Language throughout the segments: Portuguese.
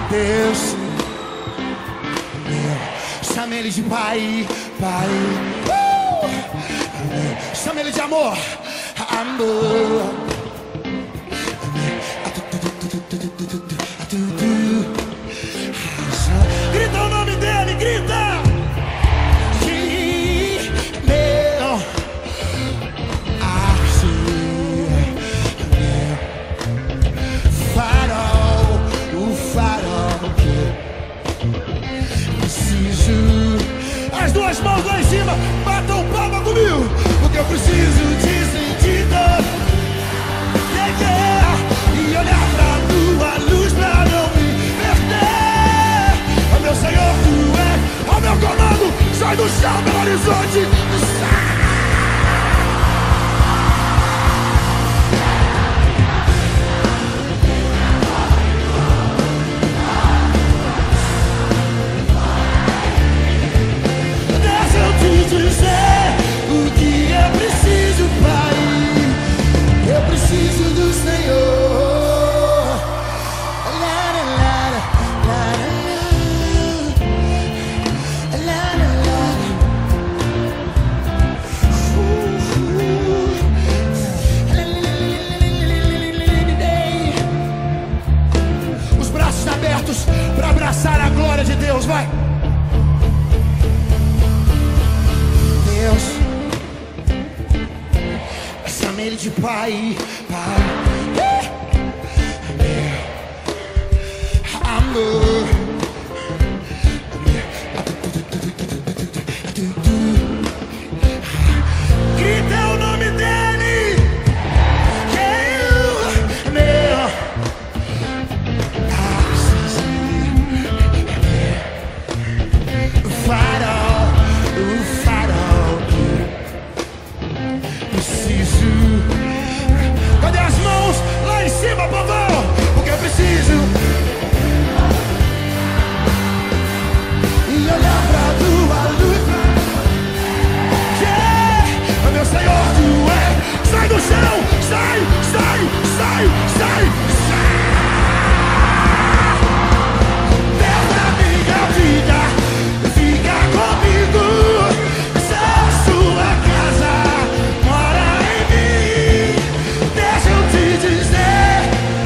Deus, chama ele de pai, pai. Chama ele de amor, amor. Grita o nome dele, grita. As duas mãos lá em cima, batam palma comigo, porque eu preciso de sentido. E olhar pra tua luz pra não me perder. Ó meu Senhor, tu és, ó meu comando, sai do chão pelo horizonte. Dizer o que eu preciso, Pai. Eu preciso do Senhor. La, la, la, la, la, la, la. Os braços abertos para abraçar a glória de Deus, vai. Deus, chama ele de pai, pai. Amor. Grita o nome dele. Meu farol, o farol. Preciso. Cadê as mãos lá em cima, povão? Porque eu preciso. E olhar pra tua luz. Yeah. Meu Senhor, tu és. Sai do chão, sai, sai, sai, sai, sai. Deus da minha vida, fica comigo. Sou sua casa, mora em mim. Deixa eu te dizer,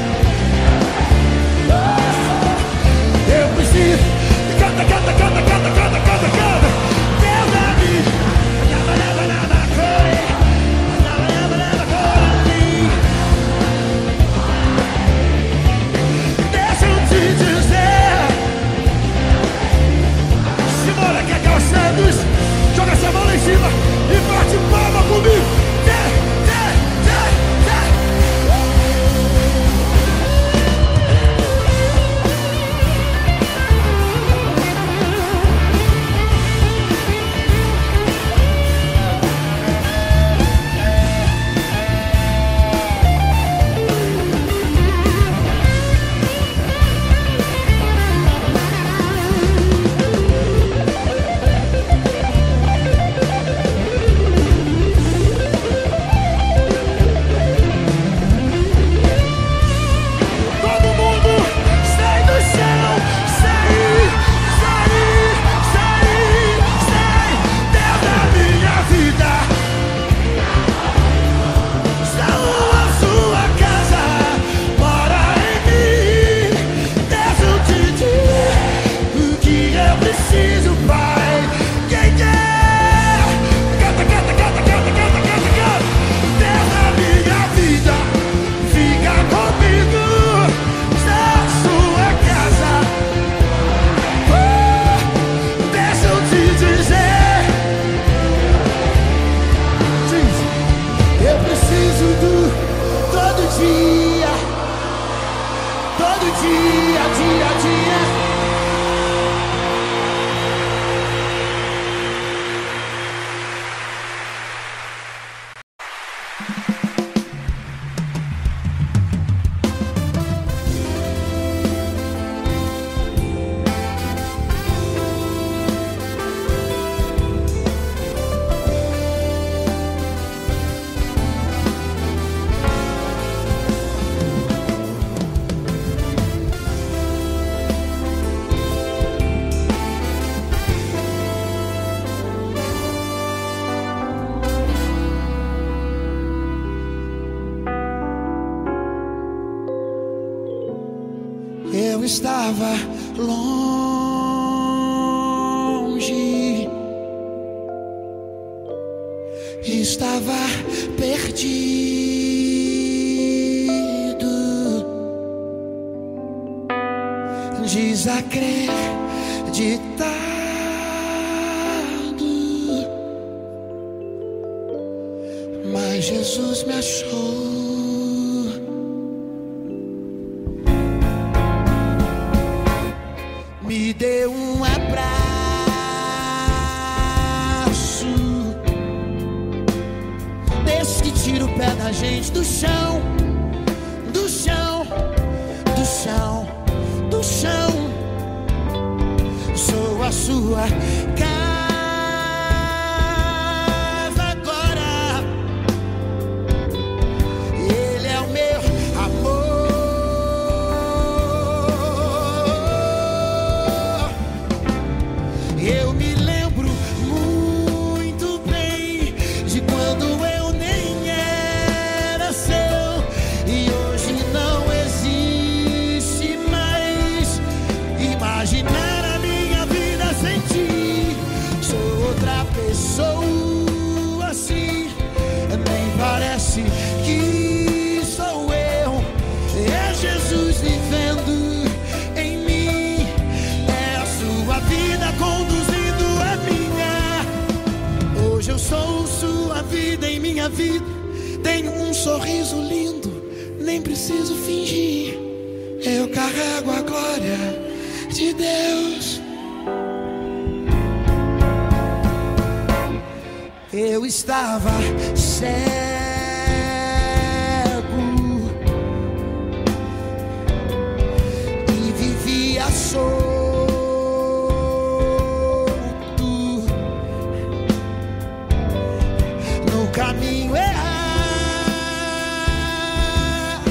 eu preciso. Canta, canta, canta, canta, canta, canta, canta. Deus da minha. Deixa eu te dizer. Simona, quer que eu Santos? Joga essa mão lá em cima e bate palma comigo. Eu estava longe, estava perdido, desacreditado, mas Jesus me achou. Me deu um abraço, desse que tira o pé da gente do chão, do chão, do chão, do chão. Sou a sua casa agora. Ele é o meu amor. Eu me lembro muito bem de quando eu nem era seu, e hoje não existe mais imaginar a minha vida sem ti. Sou outra pessoa assim, nem parece que sou eu. É Jesus vivendo em mim, é a sua vida conduzindo a minha. Hoje eu sou sua vida em minha vida. Tenho um sorriso lindo, nem preciso fingir. Eu carrego a glória de Deus. Eu estava cego e vivia solto no caminho errado,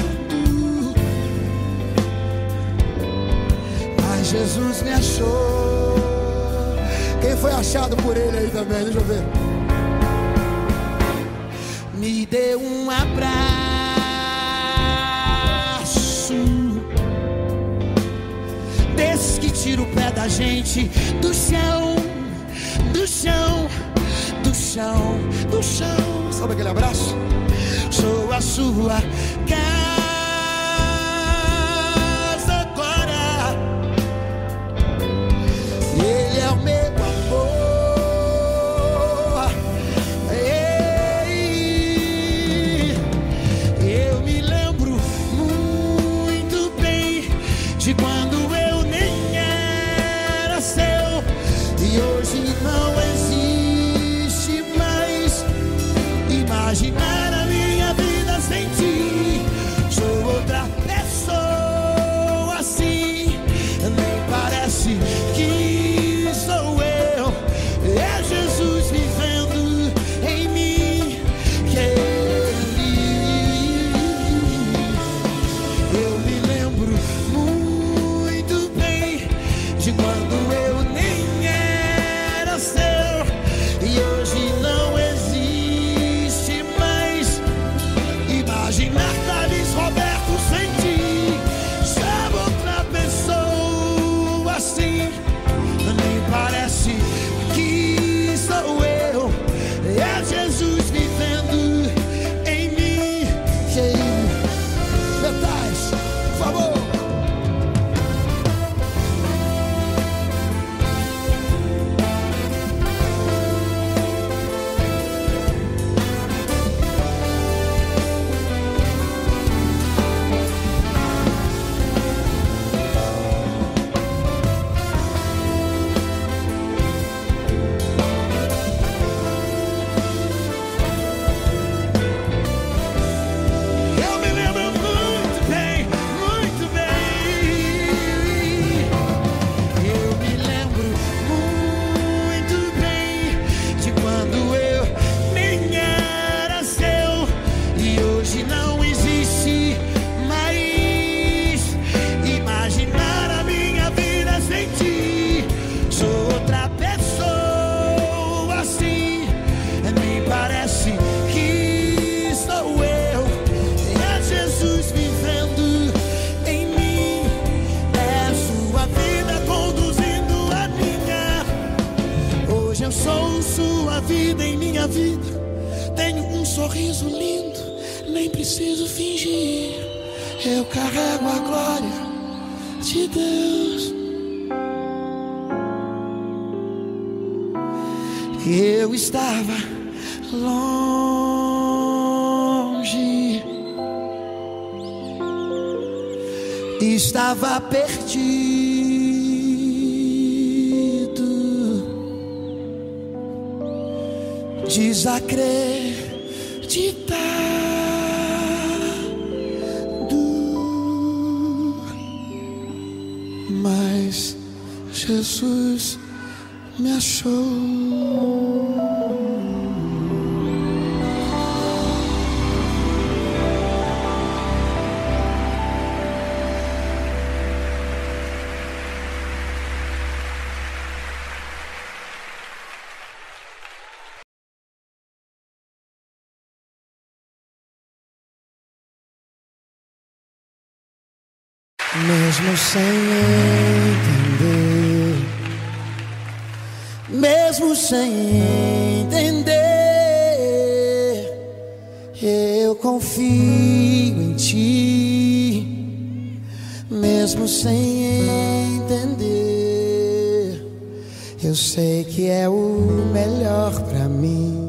mas Jesus me achou. Quem foi achado por ele aí também? Deixa eu ver. Me deu um abraço, desse que tira o pé da gente do chão, do chão, do chão, do chão. Sabe aquele abraço? Sou a sua casa agora. Ele é o meu amor. Eu me lembro muito bem de quando eu nem era seu, e hoje não existe mais imaginar a minha vida sem ti. vida, em minha vida. Tenho um sorriso lindo, nem preciso fingir. Eu carrego a glória de Deus. Eu estava longe, estava perdido, desacreditado, mas Jesus me achou. Mesmo sem entender, mesmo sem entender, eu confio em Ti. Mesmo sem entender, eu sei que é o melhor pra mim.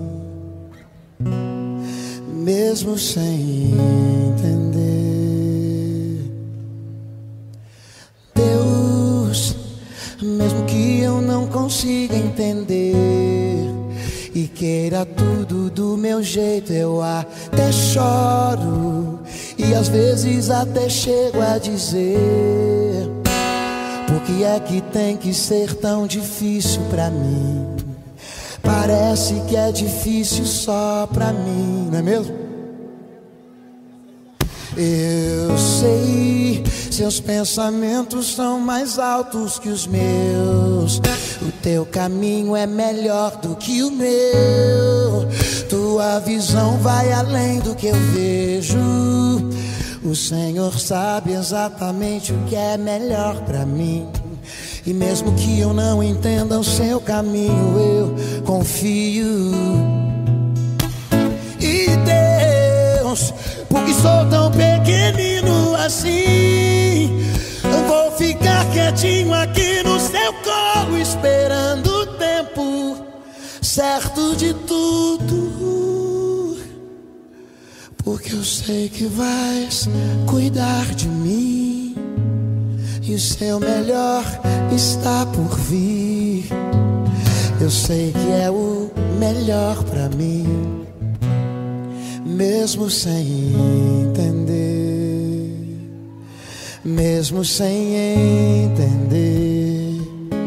Mesmo sem entender, mesmo que eu não consiga entender e queira tudo do meu jeito, eu até choro e às vezes até chego a dizer: por que é que tem que ser tão difícil pra mim? Parece que é difícil só pra mim, não é mesmo? Eu sei, seus pensamentos são mais altos que os meus. O teu caminho é melhor do que o meu. Tua visão vai além do que eu vejo. O Senhor sabe exatamente o que é melhor pra mim. E mesmo que eu não entenda o seu caminho, eu confio. E Deus, porque sou tão pequenino assim, eu vou ficar quietinho aqui no seu colo, esperando o tempo certo de tudo, porque eu sei que vais cuidar de mim e o seu melhor está por vir. Eu sei que é o melhor pra mim, mesmo sem entender, mesmo sem entender,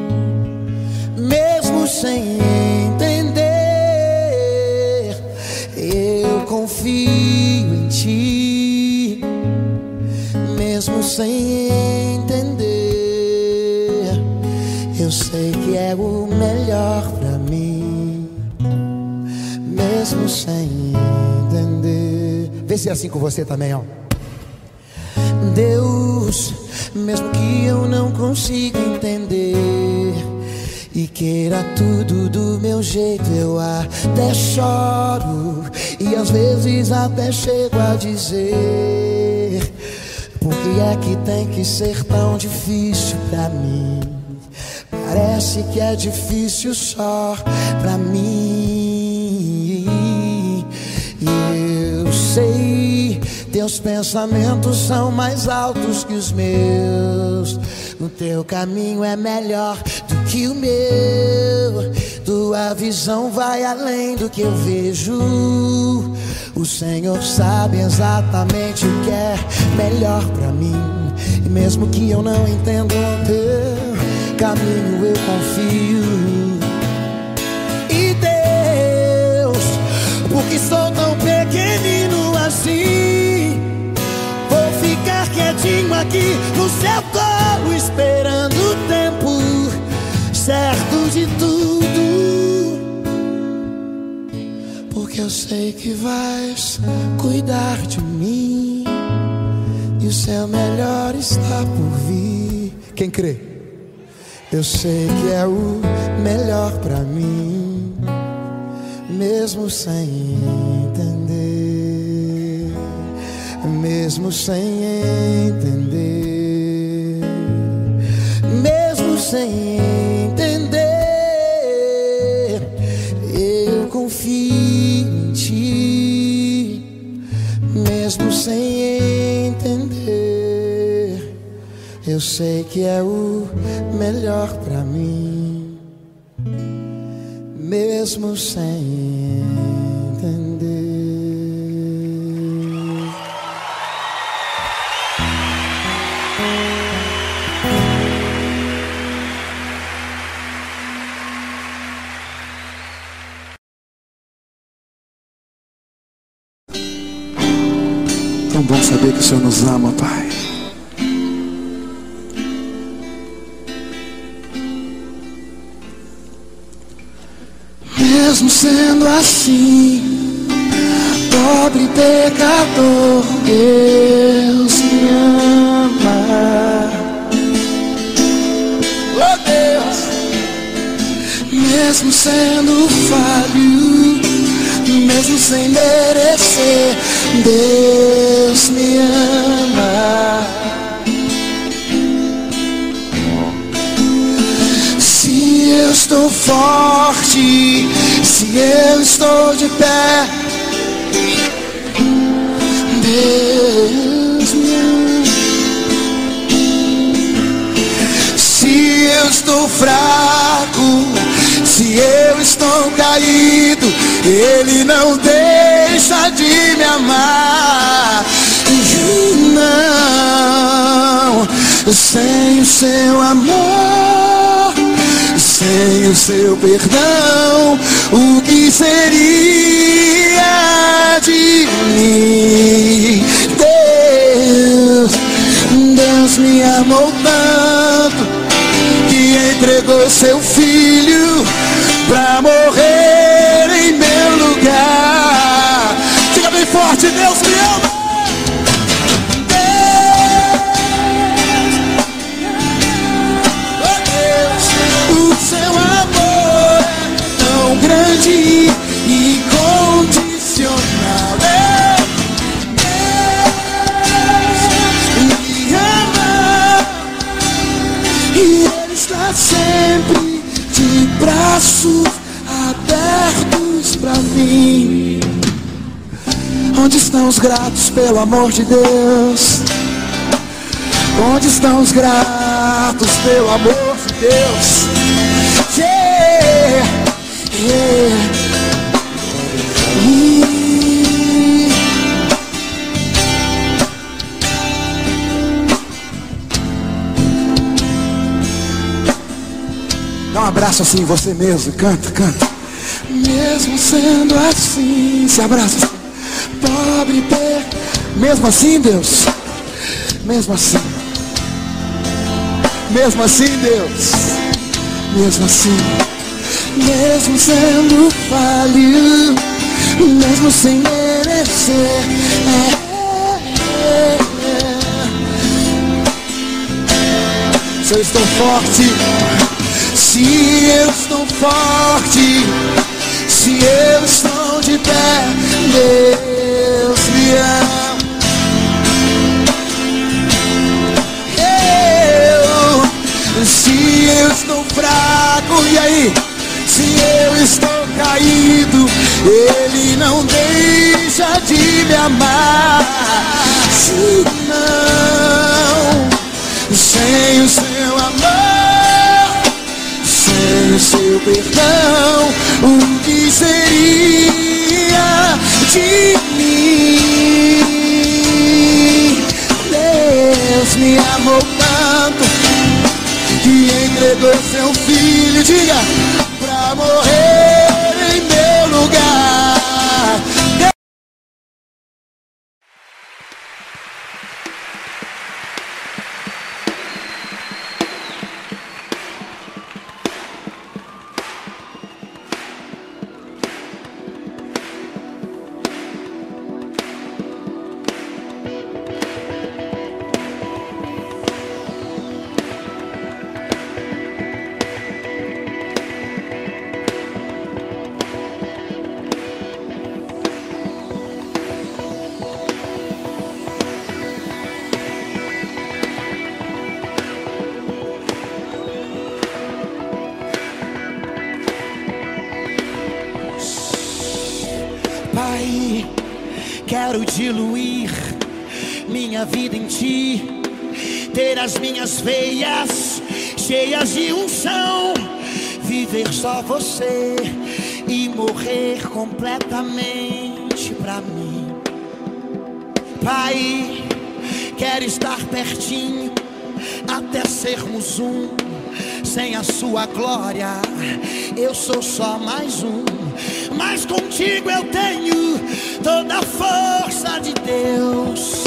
mesmo sem entender, eu confio em Ti. Mesmo sem entender, eu sei que é o melhor pra mim, mesmo sem entender. Vê se é assim com você também, ó. Deus, mesmo que eu não consiga entender e queira tudo do meu jeito, eu até choro e às vezes até chego a dizer: por que é que tem que ser tão difícil pra mim? Parece que é difícil só pra mim. E eu sei, teus pensamentos são mais altos que os meus. O teu caminho é melhor do que o meu. Tua visão vai além do que eu vejo. O Senhor sabe exatamente o que é melhor pra mim. E mesmo que eu não entenda o teu caminho, eu confio. E Deus, porque sou tão pequenino assim, vou ficar quietinho aqui no seu colo, esperando o tempo certo de tudo, porque eu sei que vais cuidar de mim e o seu melhor está por vir. Quem crê? Eu sei que é o melhor pra mim, mesmo sem entender, mesmo sem entender, mesmo sem entender, eu confio em ti, mesmo sem entender, eu sei que é o melhor pra mim, mesmo sem entender. Tão bom saber que o Senhor nos ama, Pai. Mesmo sendo assim, pobre pecador, Deus me ama. Oh Deus, mesmo sendo falho, mesmo sem merecer, Deus me ama. Se eu estou forte, se eu estou de pé, Deus me ama. Se eu estou fraco, se eu estou caído, Ele não deixa de me amar. Não, sem o seu amor, sem o seu perdão, o que seria de mim? Deus me amou tanto que entregou seu filho pra morrer em meu lugar. Diga bem forte, Deus me ama. Grande e incondicional, Deus me ama e Ele está sempre de braços abertos pra mim. Onde estão os gratos pelo amor de Deus? Onde estão os gratos pelo amor de Deus? Yeah. Dá um abraço assim em você mesmo, canta, canta. Mesmo sendo assim, se abraça assim. Pobre mesmo assim, Deus. Mesmo assim. Mesmo assim, Deus. Mesmo assim, mesmo sendo falho, mesmo sem merecer, se eu estou forte, se eu estou forte, se eu estou de pé, Deus me ama. Se eu estou fraco, e aí? Se eu estou caído, Ele não deixa de me amar. Se não, sem o seu amor, sem o seu perdão, o que seria de mim? Deus me amou tanto que entregou seu filho, diga, pra morrer em meu lugar. quero diluir minha vida em ti, ter as minhas veias cheias de unção, viver só você e morrer completamente pra mim. Pai, quero estar pertinho até sermos um. Sem a sua glória eu sou só mais um, mas contigo eu tenho toda a força de Deus.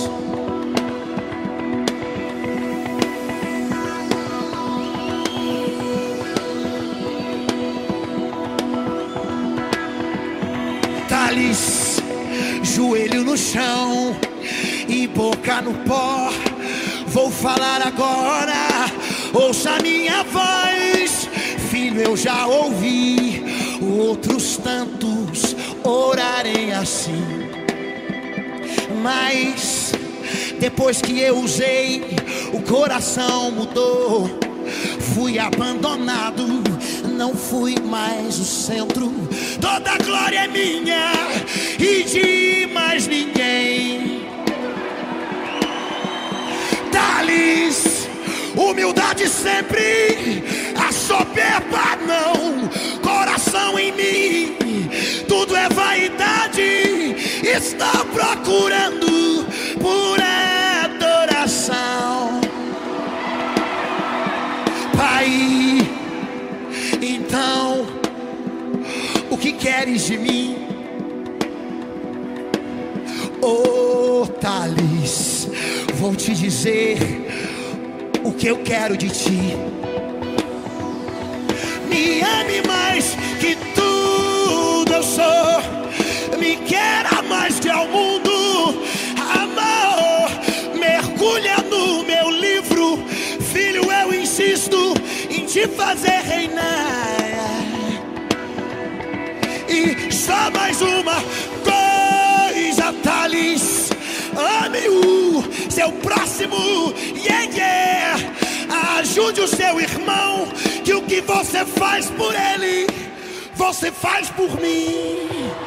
Cálice, joelho no chão e boca no pó, vou falar agora, ouça a minha voz. Filho, eu já ouvi outros tantos orarem assim, mas depois que eu usei, o coração mudou. Fui abandonado, não fui mais o centro. Toda a glória é minha e de mais ninguém. Dá-lhes humildade sempre, a soberba não. Coração em mim, tudo é vaidade. Está procurando por adoração. Pai, então, o que queres de mim? Oh, Thales, vou te dizer o que eu quero de ti. Me ame mais que tudo eu sou, me queira mais que ao mundo. Amor, mergulha no meu livro. Filho, eu insisto em te fazer reinar. E só mais uma coisa, Thales, ame o seu próximo, yeah, yeah. Ajude o seu irmão, que o que você faz por ele, você faz por mim.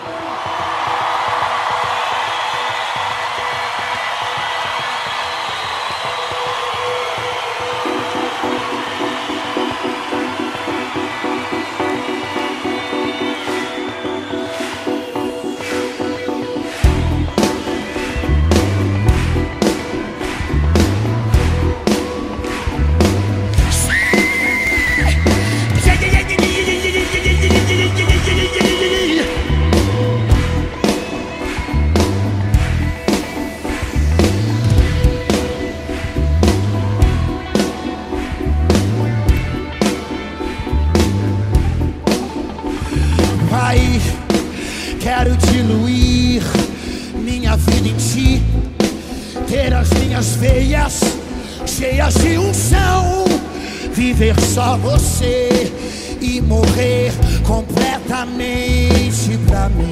Pai, quero diluir minha vida em ti, ter as minhas veias cheias de unção, viver só você e morrer completamente pra mim.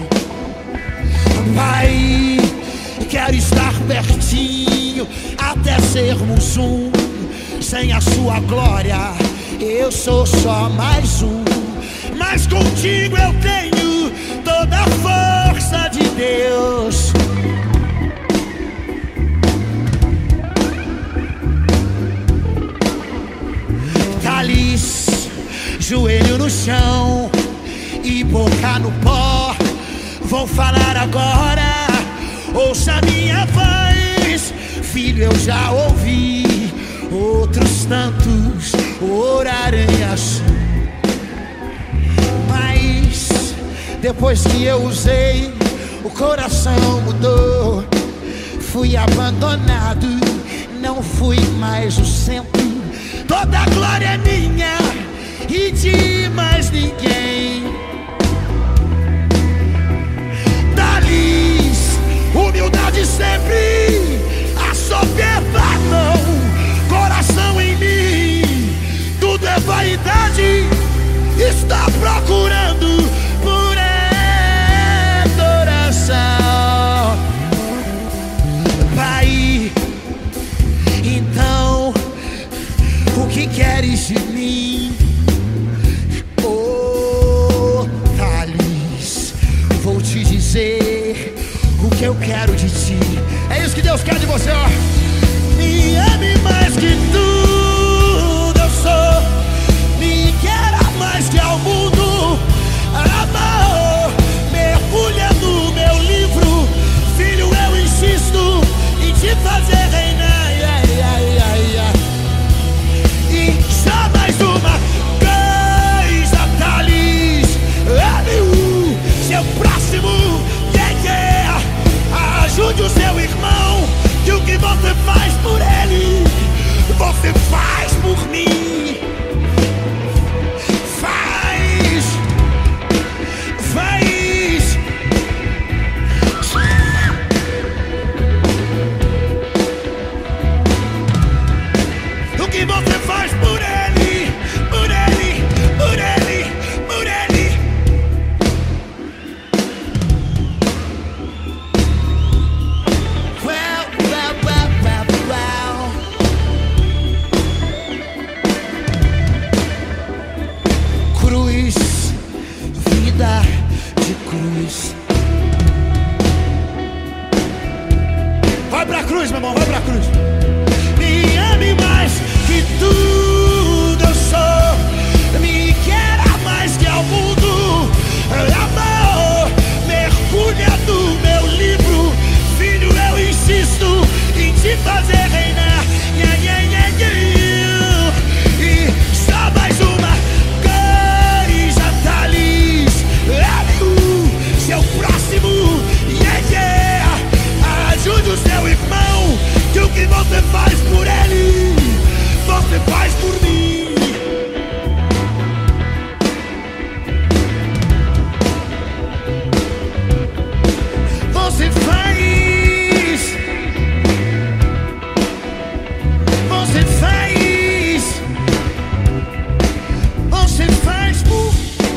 Pai, quero estar pertinho até sermos um. Sem a sua glória eu sou só mais um, mas contigo eu tenho toda a força de Deus. Cálice, joelho no chão e boca no pó, vou falar agora, ouça minha voz. Filho, eu já ouvi outros tantos orarem assim, mas depois que eu usei, o coração mudou. Fui abandonado, não fui mais o centro. Toda a glória é minha e de mais ninguém. Dá-lhes humildade sempre, a soberba não. Coração em mim, tudo é vaidade. Está procurando por adoração. Pai, então, o que queres de mim? Oh, Thales, vou te dizer o que eu quero de ti. É isso que Deus quer de você, ó. Me ame mais que tudo eu sou. Me queira mais que ao mundo. Amor, mergulha no meu livro. Filho, eu insisto em te fazer reinar. E só mais uma coisa, Thales. Ame o seu próximo. Ajude o seu irmão, que o que você faz por ele, você faz por mim. Faz. O que você faz por ele, por ele, por ele, por ele. Cruz, vida de cruz. Vai pra cruz, meu irmão, vai pra cruz. Me ame mais que tudo eu sou. Me queira mais que ao mundo. Amor, mergulha no meu livro. Filho, eu insisto em te fazer reinar. E só mais uma coisa, Thales. Ame o seu próximo. Ajude o seu irmão, que o que você faz por ele, você faz por mim. Você faz. Você faz. Você faz por.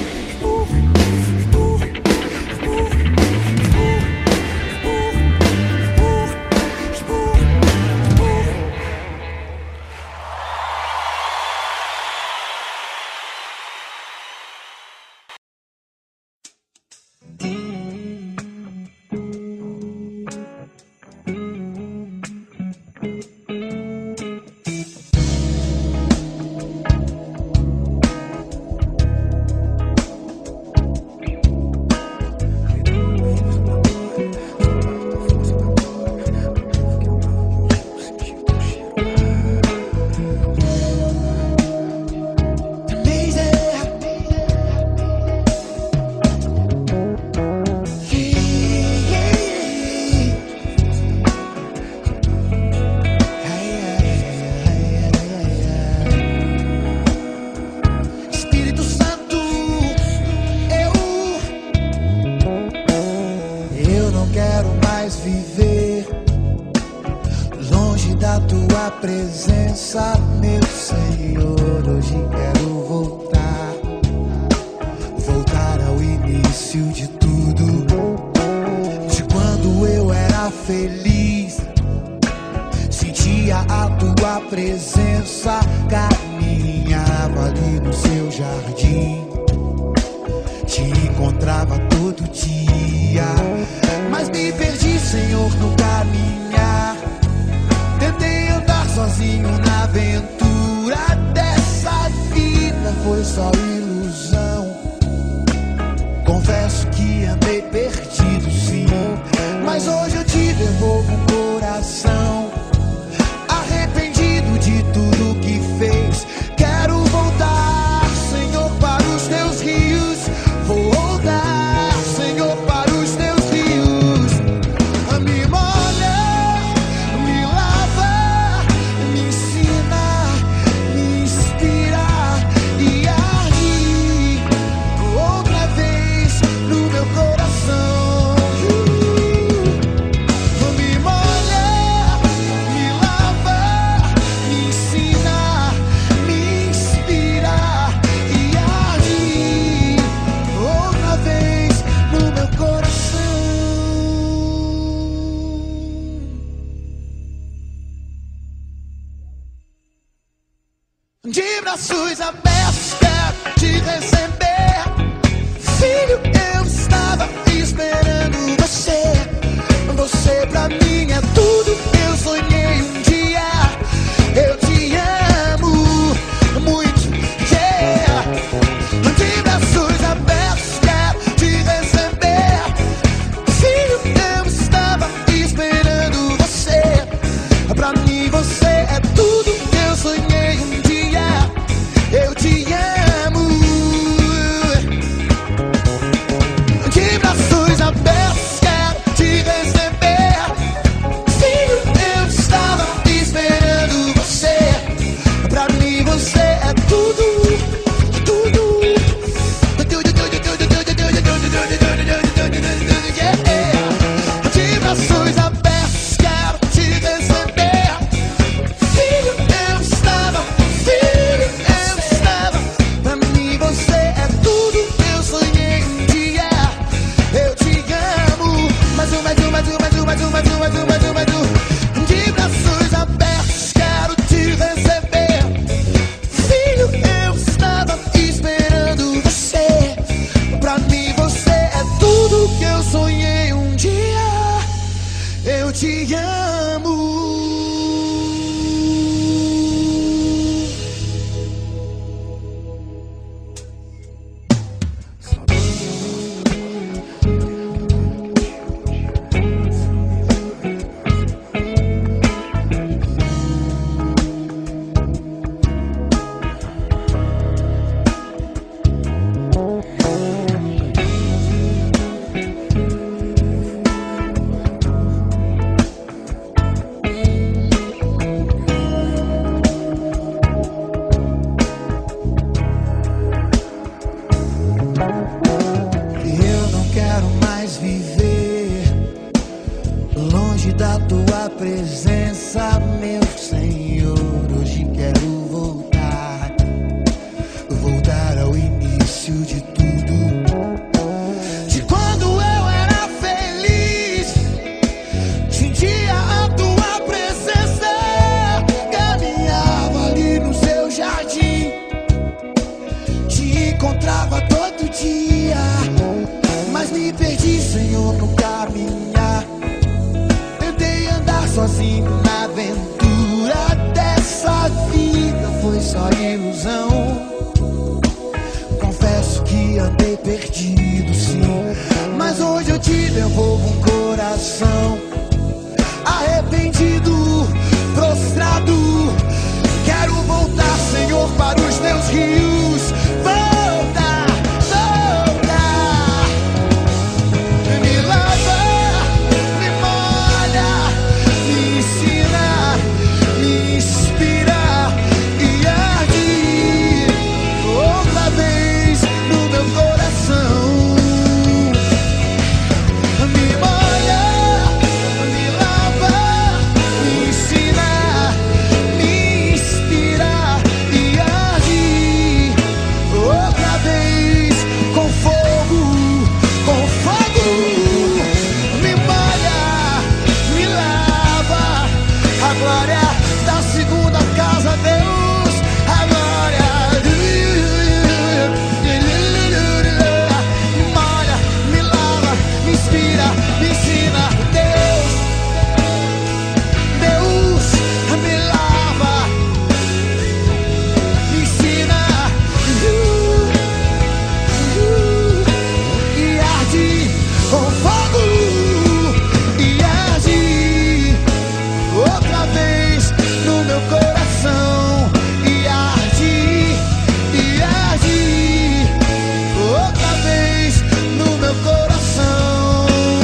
Presença, meu Senhor, hoje quero voltar ao início de tudo, de quando eu era feliz, sentia a tua presença, caminhava ali no seu jardim, te encontrava todo dia, mas me perdi, Senhor, no caminhar. Tentei andar sozinho na aventura dessa vida, foi só ilusão. Confesso que andei perdido, sim, mas hoje eu te devolvo um coração arrependido de tudo que fez. Quero voltar, Senhor, para os teus rios. Vou voltar, Senhor, para os teus rios. Me molha, me lava, me ensina, me inspira e arde outra vez no meu coração. Me molha, me lava, me ensina, me inspira e arde outra vez no meu coração. De braços abertos quero te receber, filho, eu estava esperando você. você pra mim é tudo. Eu sonhei um dia, eu te amo muito, yeah. De braços abertos quero te receber. Filho, eu estava esperando você. Pra mim você é tudo. Eu sonhei um dia, eu te amo. De braços abertos quero te receber. Filho, eu estava esperando você. Pra mim você é tudo, tudo. De braços abertos quero te receber. Filho, eu estava. Pra mim você é tudo. Eu sonhei um dia, eu te amo. Mais um. De braços abertos quero te receber. Filho, eu estava esperando você. Pra mim você é tudo que eu sonhei um dia. Eu te amo. Eu não quero mais viver longe da tua presença, meu Senhor. Hoje quero voltar ao início de tudo. De quando eu era feliz, sentia a tua presença, caminhava ali no seu jardim, te encontrava todo dia. Mas me perdi, Senhor, no caminhar. Tentei andar sozinho na aventura dessa vida. Foi só ilusão. Confesso que andei perdido, sim. Mas hoje eu te devolvo um coração arrependido, prostrado. Quero voltar, Senhor, para os teus rios. Voltar. Me lava, me molha, me ensina, me inspira e arde outra vez no meu coração. Me molha, me lava, me ensina, me inspira e arde outra vez com fogo, com fogo. Me molha, me lava, a glória da segunda casa, Deus, a glória. Me molha, me lava, me inspira, me ensina, Deus, me lava, me ensina e arde com fogo e arde outra vez no meu coração e arde outra vez no meu coração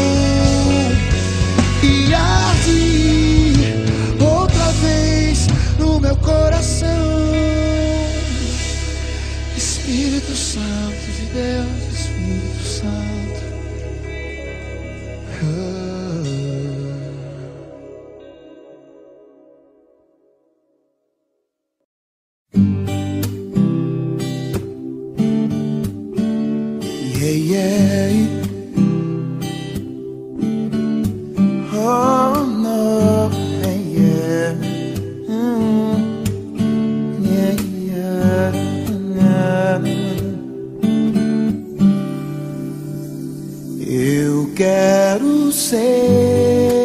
e arde outra vez no meu coração. Espírito Santo de Deus, Espírito Santo. Yeah. Oh no, yeah. Eu quero ser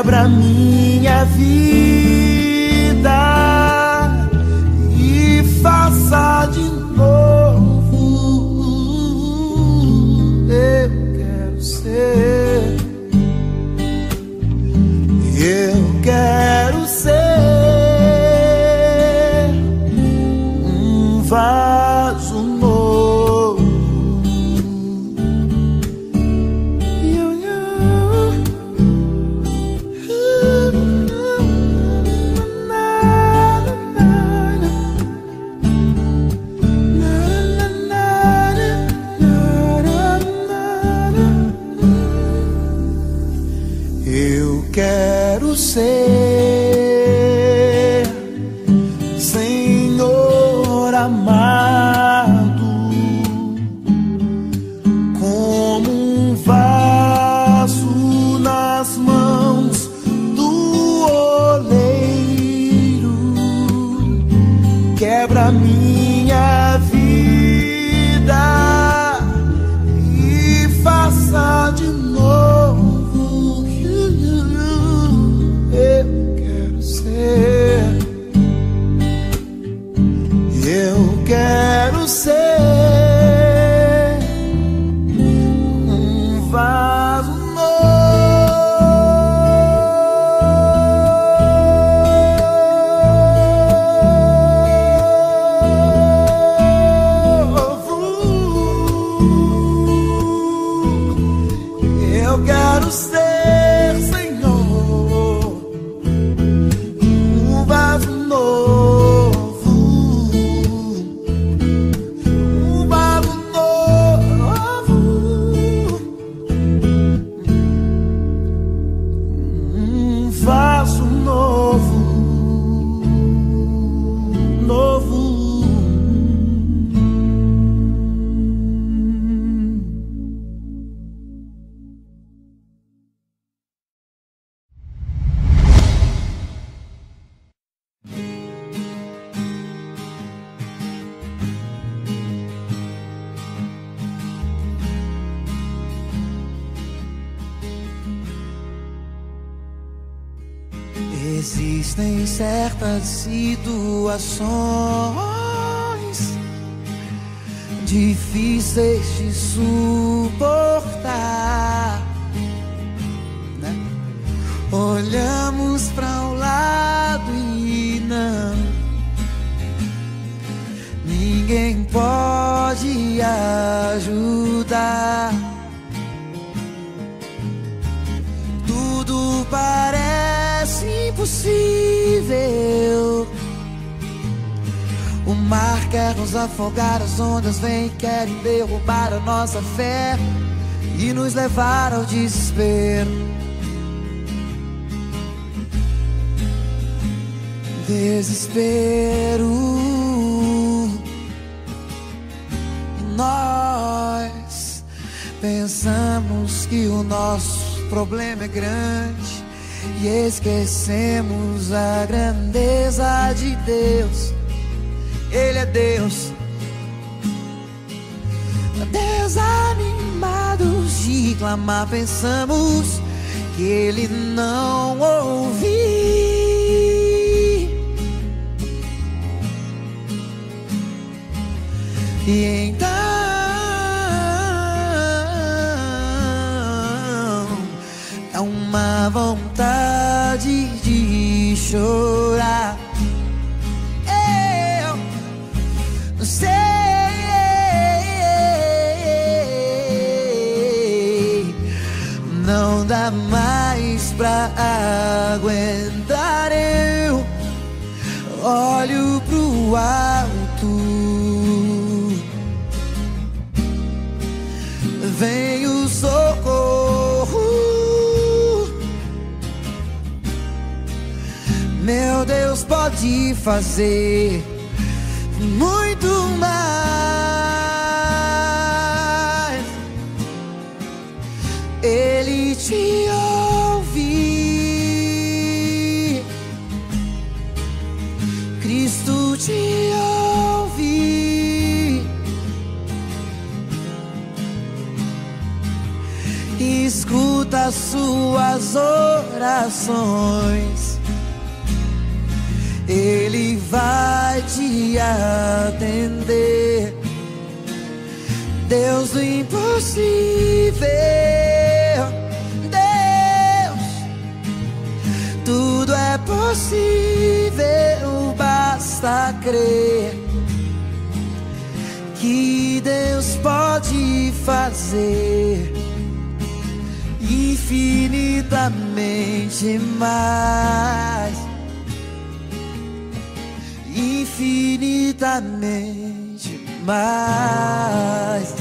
quebra minha vida e faça de novo. Eu quero ser, eu quero ser um vaso novo. Eu quero ser, Senhor amado, como um vaso nas mãos do oleiro. Quebra minha vida e faça de novo. Eu quero ser um vaso novo. Eu quero ser, Senhor, um vaso novo, um vaso novo, um vaso novo, novo. Existem certas situações difíceis de suportar, né? Olhamos para o lado e não, ninguém pode ajudar. Tudo parece impossível. O mar quer nos afogar, as ondas vêm e querem derrubar a nossa fé e nos levar ao desespero. Desespero. Nós pensamos que o nosso problema é grande e esquecemos a grandeza de Deus. Ele é Deus. Desanimados de clamar, pensamos que Ele não ouviu. E então dá uma vontade de chorar. Eu não sei, não dá mais pra aguentar. Eu olho pro alto, vem o socorro. Meu Deus pode fazer muito mais. Ele te ouve, Cristo te ouve. E escuta as suas orações. Ele vai te atender. Deus do impossível, Deus, tudo é possível, basta crer que Deus pode fazer infinitamente mais, infinitamente mais.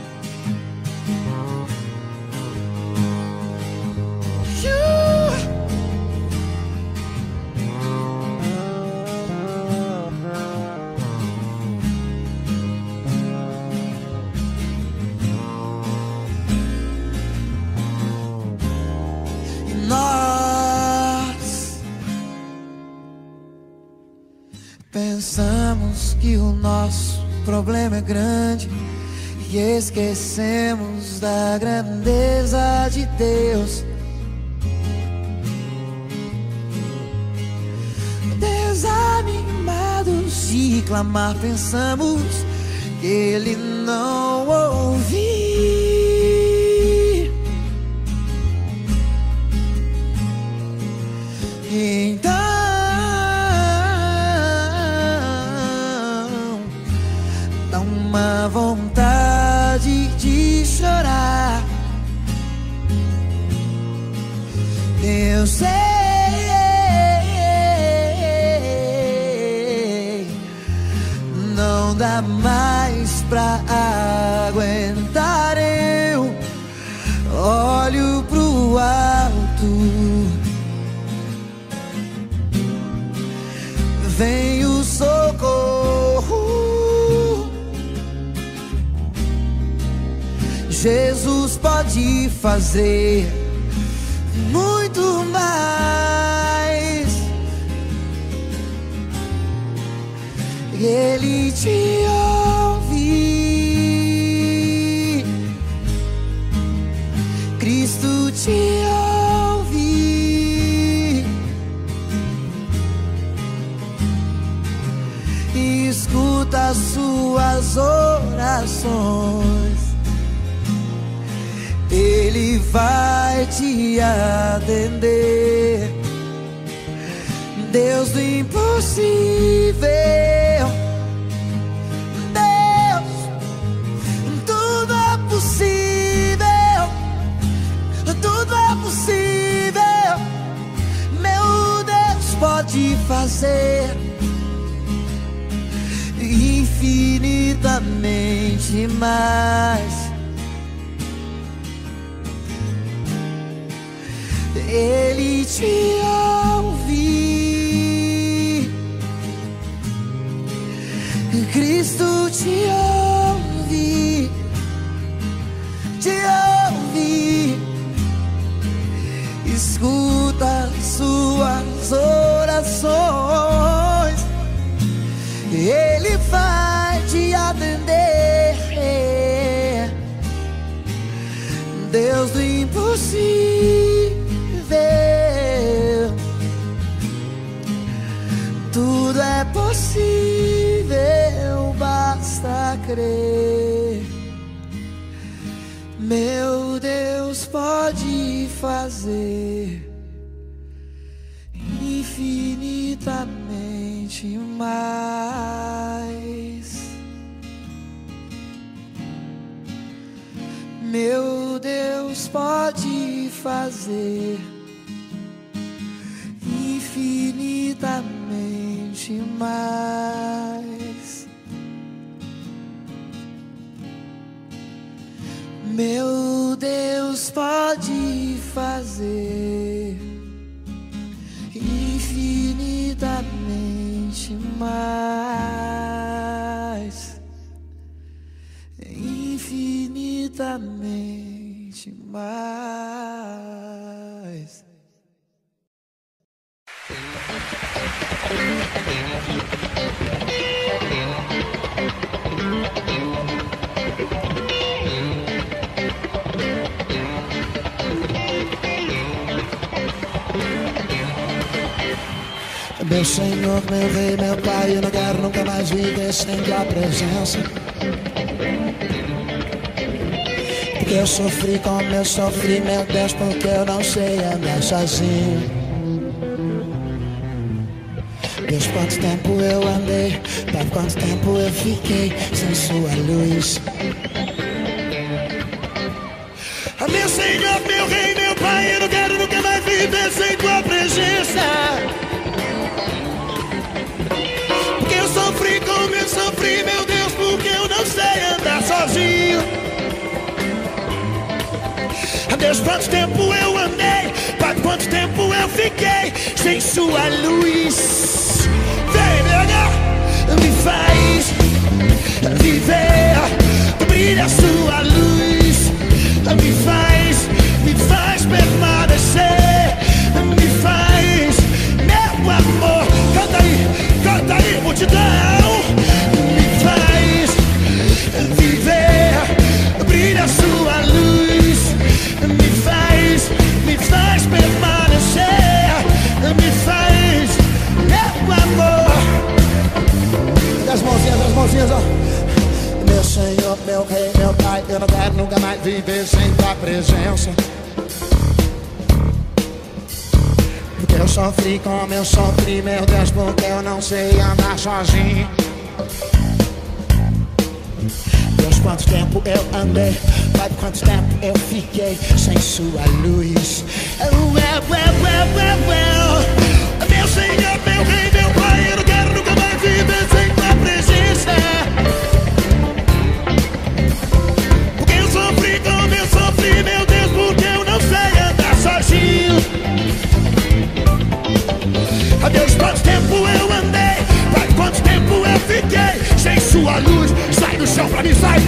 E nós pensamos que o nosso problema é grande e esquecemos da grandeza de Deus. Desanimados de clamar, pensamos que Ele não ouviu. Então dá uma vontade de chorar. Eu sei, não dá mais pra aguentar. Eu olho pro alto, vem o socorro. Jesus pode fazer muito mais. Ele te ouve, Cristo te ouve. Escuta as suas orações. Ele vai te atender. Deus do impossível, Deus, tudo é possível, tudo é possível. Meu Deus pode fazer infinitamente mais. Ele te ouve, Cristo te ouve, te ouve. Escuta suas orações. Ele vai te atender. Deus do impossível, tudo é possível, basta crer. Meu Deus pode fazer infinitamente mais. Meu Deus pode fazer infinitamente mais. Meu Deus pode fazer infinitamente mais, infinitamente mais. Meu Senhor, meu Rei, meu Pai, eu não quero nunca mais viver sem tua presença. Porque eu sofri como eu sofri, meu Deus, porque eu não sei andar sozinho. Deus, quanto tempo eu andei, Pai, quanto tempo eu fiquei sem sua luz. Meu Senhor, meu Rei, meu Pai, eu não quero nunca mais viver sem tua presença. Porque eu sofri como eu sofri, meu Deus, porque eu não sei andar sozinho. Deus, quanto tempo eu andei, Pai, quanto tempo eu fiquei sem sua luz. Vem, me faz viver, brilha sua luz. Me faz permanecer, me faz, meu amor. Canta aí, multidão. Me faz viver, brilha sua luz. Me faz permanecer, me faz, meu amor. Das mãozinhas, ó. Meu Senhor, meu Rei, meu Pai, eu não quero nunca mais viver sem tua presença. Porque eu sofri como eu sofri, meu Deus, porque eu não sei andar sozinho. Deus, quanto tempo eu andei, Pai, quanto tempo eu fiquei sem sua luz. Meu Senhor, meu Rei, meu Pai, eu não quero nunca mais viver sem tua presença. Porque eu sofri como eu sofri, meu Deus, porque eu não sei andar sozinho. Deus, quanto tempo eu andei, Pai, quanto tempo eu fiquei sem sua luz. Sai do chão pra mim, sai.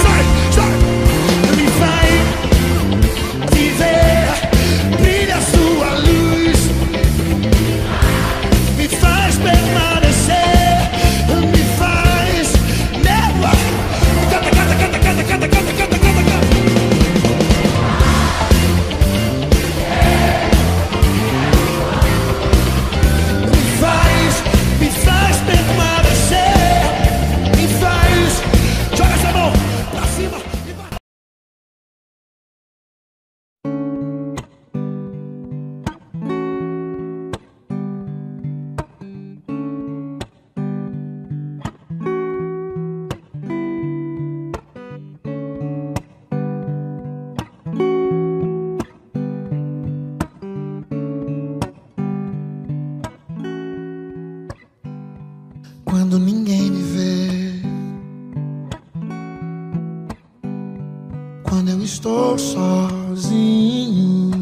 Me faz viver, brilha sua luz. Me faz permanecer, me faz, canta. Me faz permanecer, me faz. Joga essa mão pra cima e vai. Quando ninguém me vê, quando eu estou sozinho,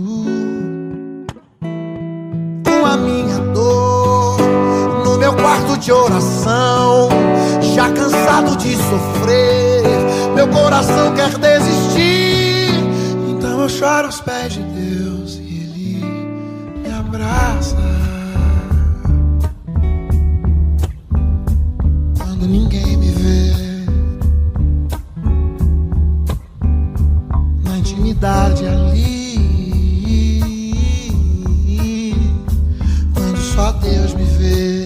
com a minha dor no meu quarto de oração, já cansado de sofrer, meu coração quer desistir. Então eu choro aos pés de Deus e Ele me abraça. Ninguém me vê, na intimidade ali, quando só Deus me vê.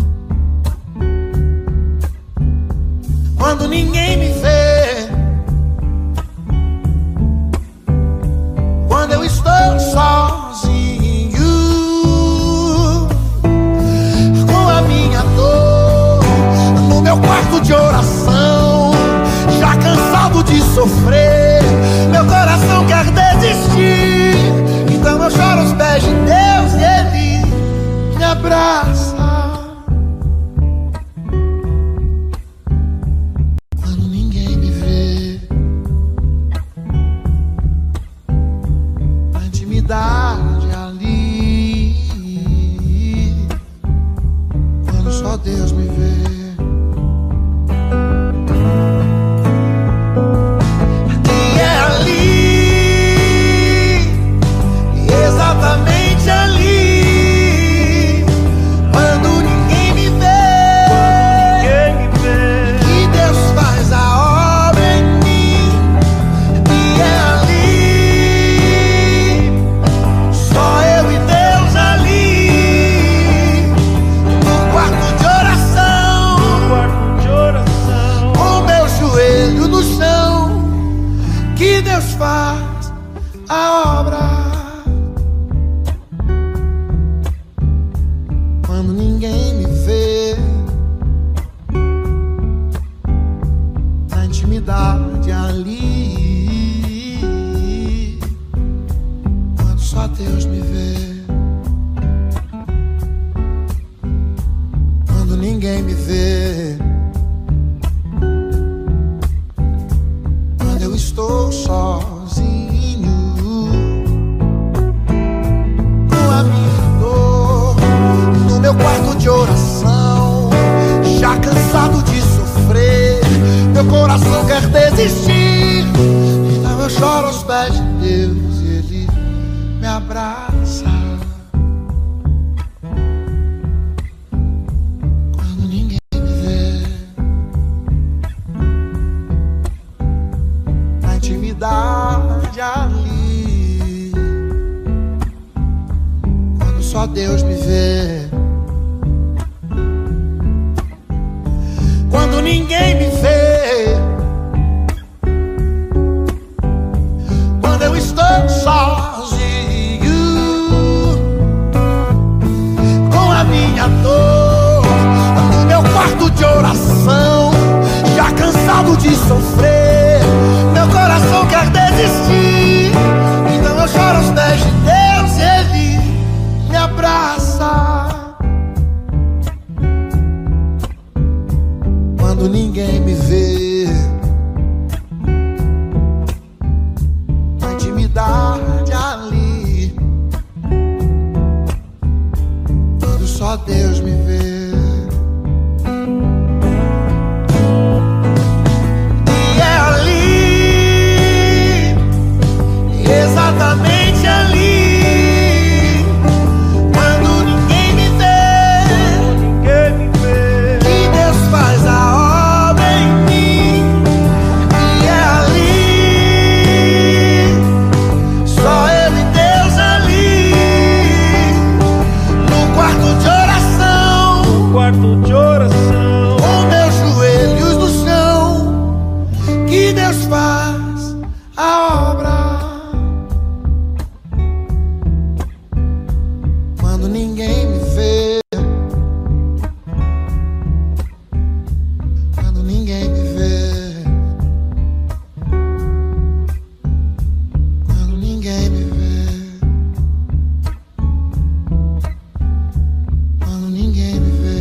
Quando ninguém me vê, quando eu estou sozinho, com a minha dor no meu quarto de oração, já cansado de sofrer, meu coração quer desistir. Então eu choro aos pés de Deus e Ele me abraça. Quando ninguém me vê, na intimidade ali, quando só Deus me vê. Exatamente ali, quando ninguém me vê, que Deus faz a obra em mim. E é ali, Deus me vê. Quando ninguém me vê. Quando eu estou sozinho, com a minha dor no meu quarto de oração, já cansado de sofrer, meu coração quer desistir. Então eu choro aos pés de Deus e Ele me abraça. Quando ninguém me vê, na intimidade ali, quando só Deus me vê. Quando ninguém me vê, quando eu estou sozinho, com a minha dor no meu quarto de oração, já cansado de sofrer, meu coração quer desistir. Então eu choro aos pés de Deus e Ele me abraça. Quando ninguém me vê, na intimidade ali, quando só Deus me vê. E é ali, exatamente ali, quando ninguém me vê, que Deus faz a de oração, com meus joelhos no chão, que Deus faz a obra. Quando ninguém me vê, quando ninguém me vê, quando ninguém me vê, quando ninguém me vê.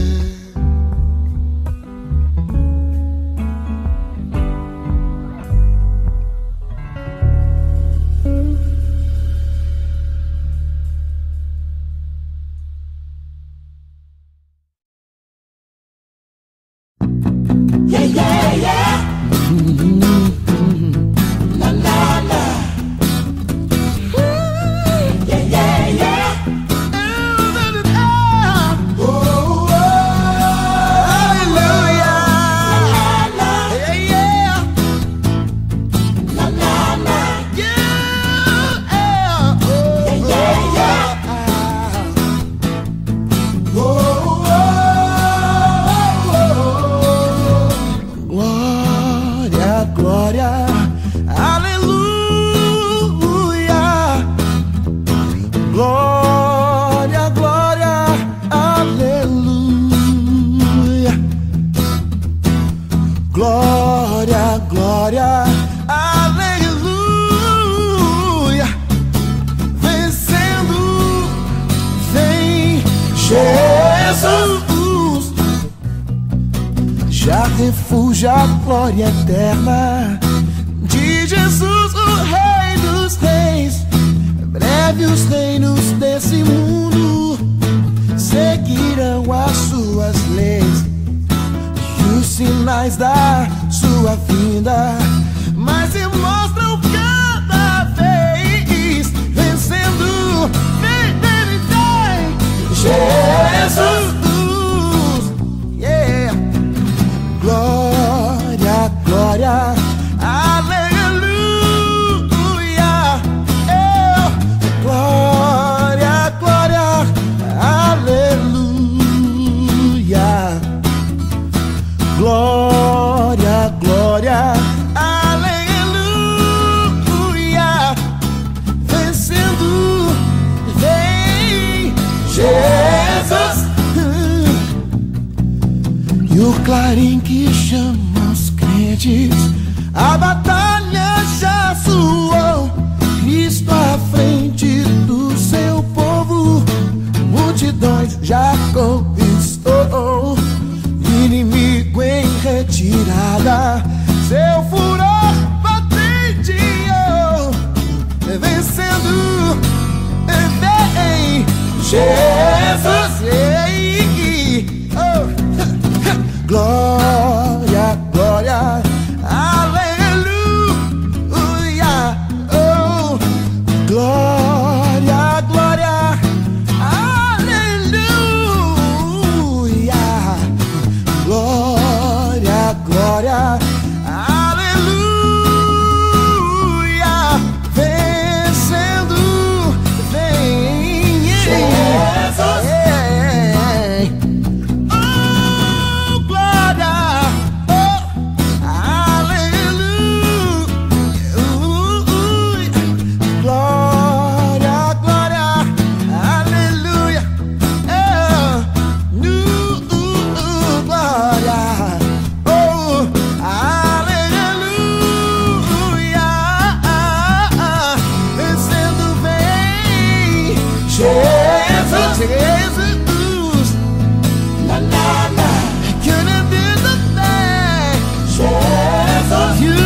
Refúgio a glória eterna de Jesus, o Rei dos Reis. Breve os reinos desse mundo seguirão as suas leis e os sinais da sua vinda, mas se mostram cada vez vencendo. Vem, vem, vem, Jesus. Glória, glória, aleluia. Glória, glória, aleluia. Glória, glória, aleluia. Vencendo, vem Jesus. E o clarim que chama os crentes, a batalha já soou. Cristo à frente dos Jesus, oh. Glória, glória, aleluia, oh. Glória, glória, aleluia. Glória, glória, aleluia. Vencendo, vem Jesus. Oh, glória, oh, aleluia. Glória, glória, aleluia. Glória, oh, aleluia. Vencendo vem Jesus, Jesus. La la la. Gonna do the thing, Jesus. You.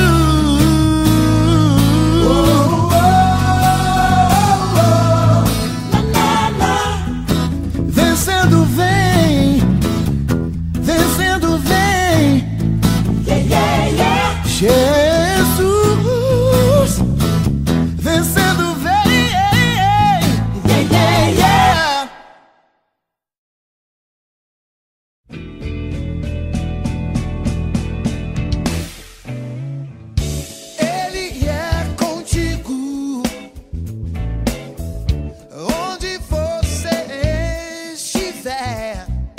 La la la. Vencendo vem, vencendo vem. Yeah, yeah, yeah. Jesus. Vencendo vem. Yeah, yeah, yeah. Ele é contigo, onde você estiver.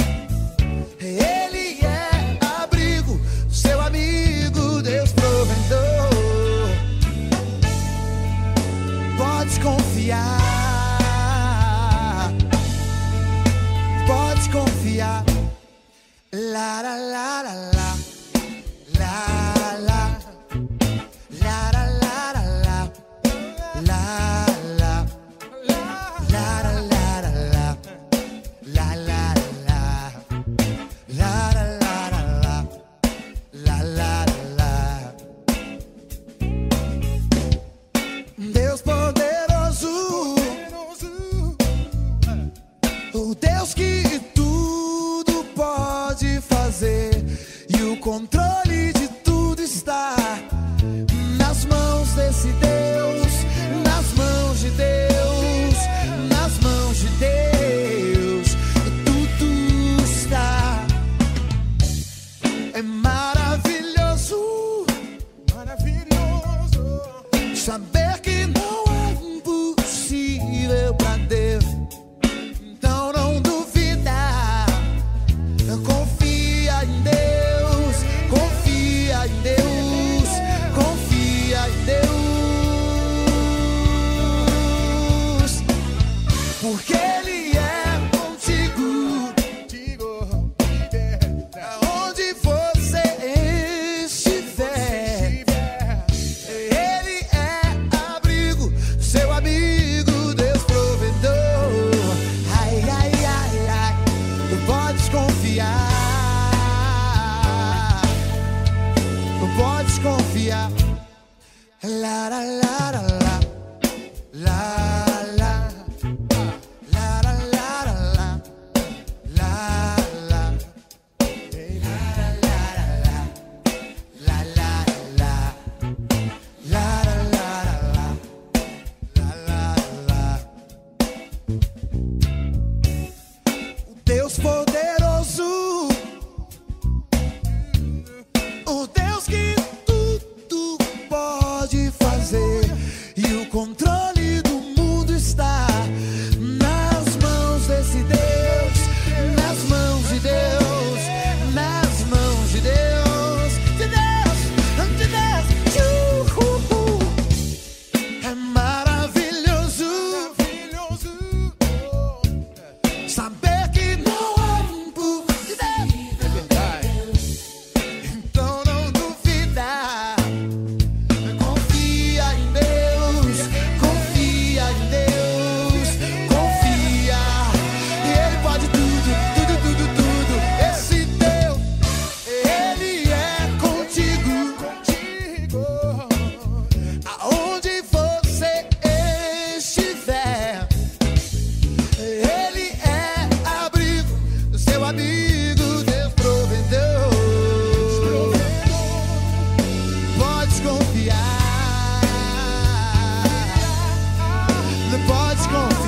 Ele é abrigo, seu amigo, Deus provedor. Pode confiar, pode confiar. La la la la la, la la, la la la la la, la la, la la la la la, la la la, la la la la, la la la. Deus poderoso, o Deus que tudo pode fazer, e o controle de tudo está nas mãos desse Deus, nas mãos de Deus, nas mãos de Deus. Tudo está. É maravilhoso, maravilhoso saber que não é impossível pra Deus. Então não duvida, confia em Deus, confia em Deus, confia em Deus, porque Ele é contigo, onde você estiver. Ele é abrigo, seu amigo, Deus provedor.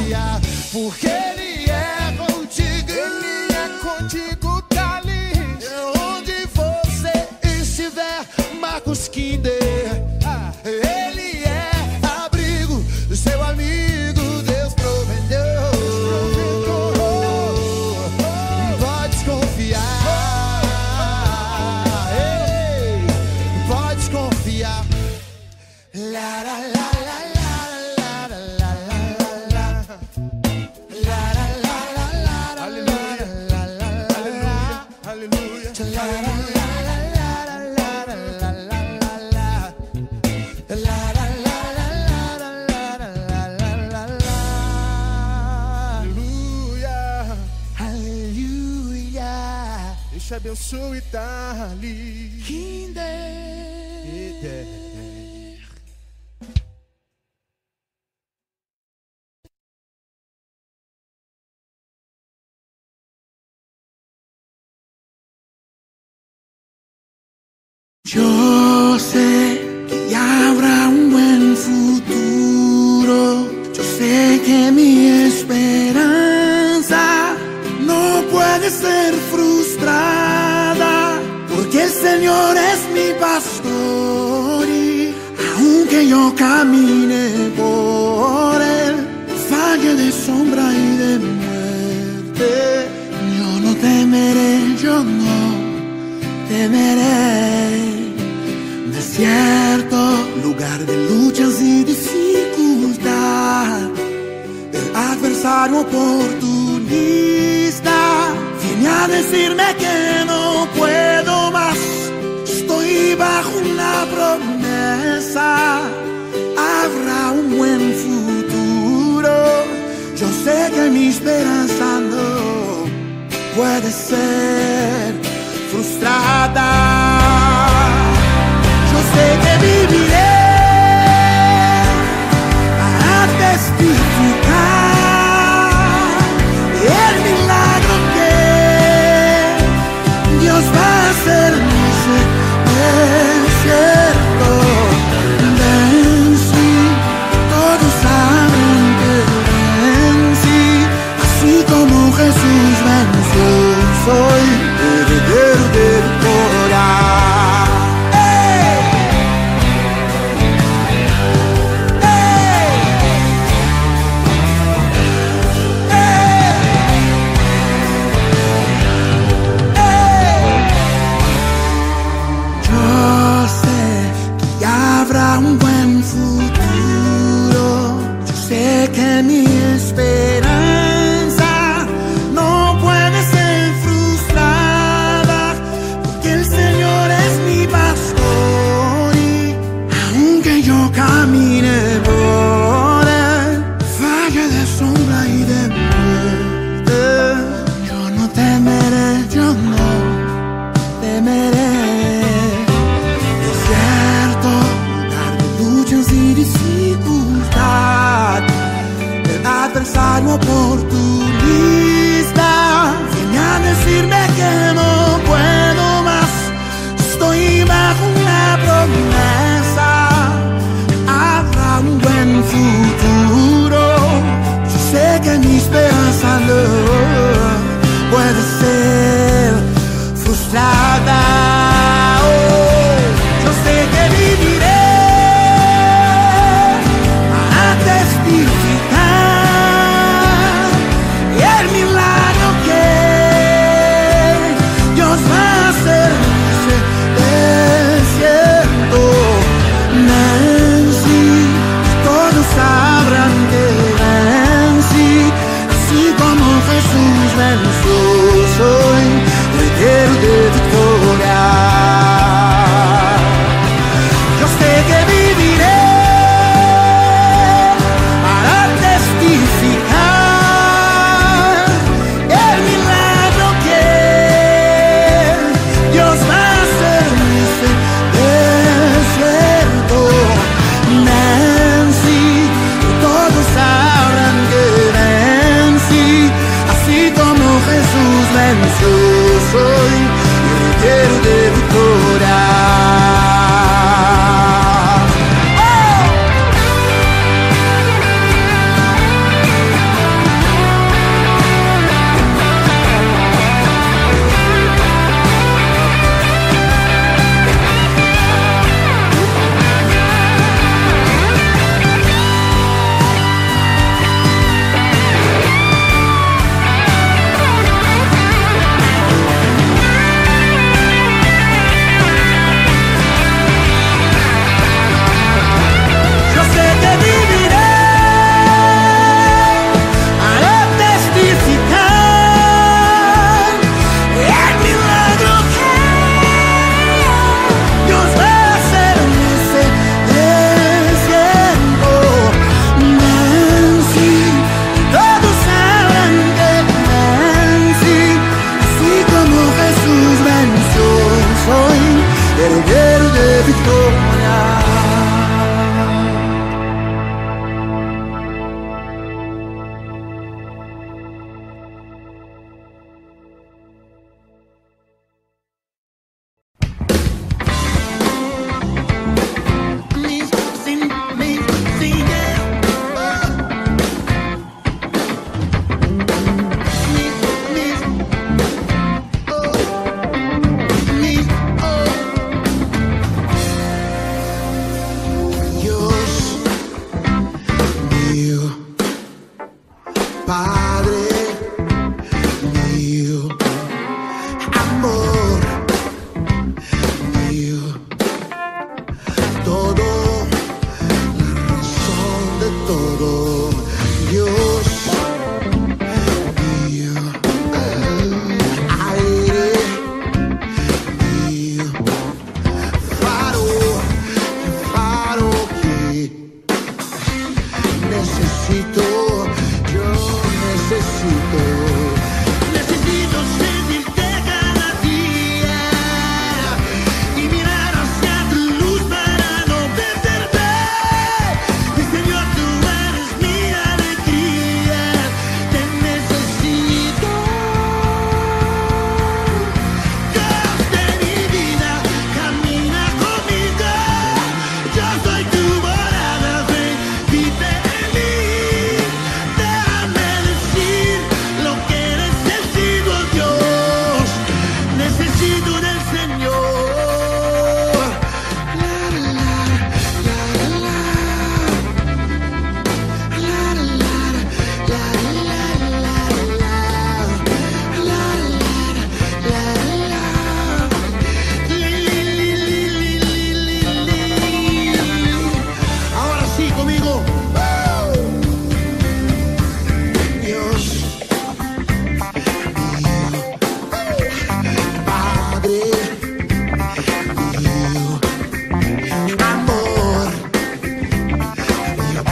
confiar, porque Ele é contigo. Ele é contigo, Thales. Onde você estiver, Marcos Kinder. Ele é abrigo, seu amigo, Deus provedeu. Pode confiar, ei, pode confiar. La la la la la la la la la la la. Aleluia. Deus te abençoe, Thales. Kinder. Yo sé que habrá un buen futuro. Yo sé que mi esperanza no puede ser frustrada, porque el Señor es mi pastor y aunque yo camine por el valle de sombra y de muerte, yo no temeré, yo no temeré. Desierto, lugar de luchas y dificultad, el adversario oportunista viene a decirme que no puedo más. Estoy bajo una promesa, habrá un buen futuro. Yo sé que mi esperanza no puede ser frustrada. Yo sé que viviré para testificar el milagro que Dios va a hacer en ese desierto. Vencí, todos saben que vencí, así como Jesús venció, soy heredero de Torah. Un buen futuro. Yo sé que mi esperanza no puede ser frustrada, porque el Señor es mi pastor y aunque yo camine por el valle de sombra y de muerte, yo no temeré, yo no temeré. Y dificultad, el adversario oportunista viene a decirme que no puedo más. Estoy bajo una promesa, habrá un buen futuro. Yo sé que mi esperanza no puede ser frustrada. Yo sé que viviré testificar el milagro Padre mío, amor mío, todo, la razón de todo, Dios mío, aire mío, faro que necesito, yo necesito sentirte cada día y mirar hacia tu luz para no perderme. Mi Señor, tú eres mi alegría, te necesito. Dios de mi vida, camina conmigo. Yo soy tu morada, ven, vive en mí. Déjame decir lo que necesito, Dios. Necesito del Señor. La, la, la, la, la, la, la, ahora sí, conmigo. Dios mío, Padre mío, amor mío,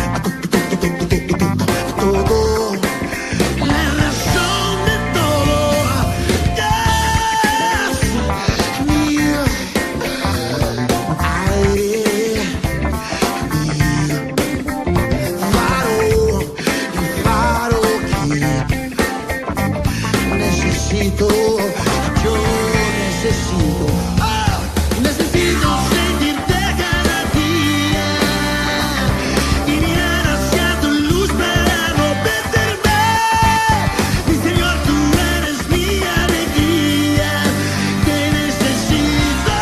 todo, la razón de todo, Dios mío, aire mío, faro que necesito, yo necesito. Necesito sentirte cada día y mirar hacia tu luz para no perderme. Mi Señor, tú eres mi alegría, te necesito.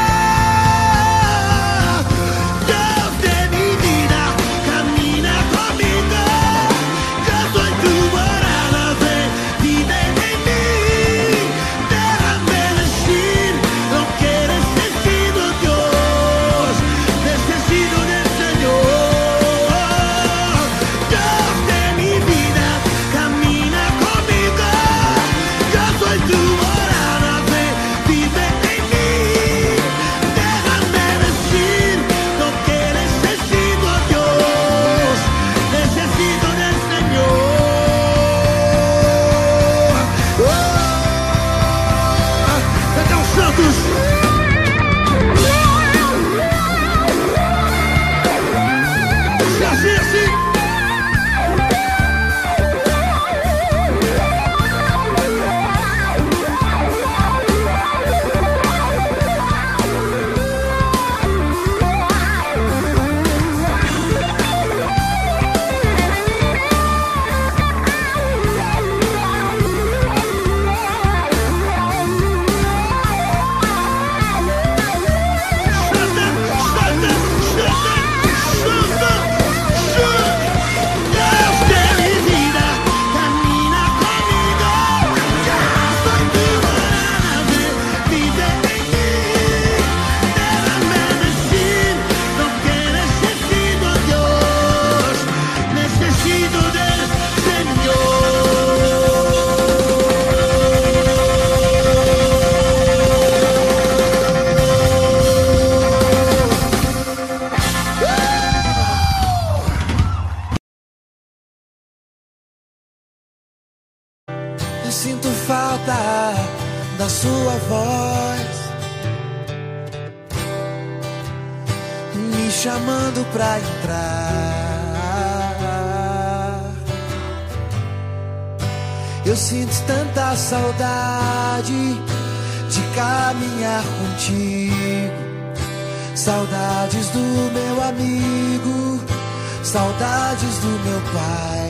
Dios de mi vida, camina conmigo. Yo soy tu morada, ven, vive en mí. Déjame decir lo que necesito, Dios. Necesito del Señor. Dios de mi vida, camina conmigo. Yo soy tu morada, ven, vive en mí. Déjame decir lo que necesito, Dios. Necesito del Señor. Canta os santos. Assim, assim. Deus de mi vida, camina conmigo. Yo soy tu morada, ven, vive en mí. Déjame decir lo que necesito, Dios. Necesito del Eu sinto falta da sua voz me chamando pra entrar. Eu sinto tanta saudade de caminhar contigo, saudades do meu amigo, saudades do meu pai.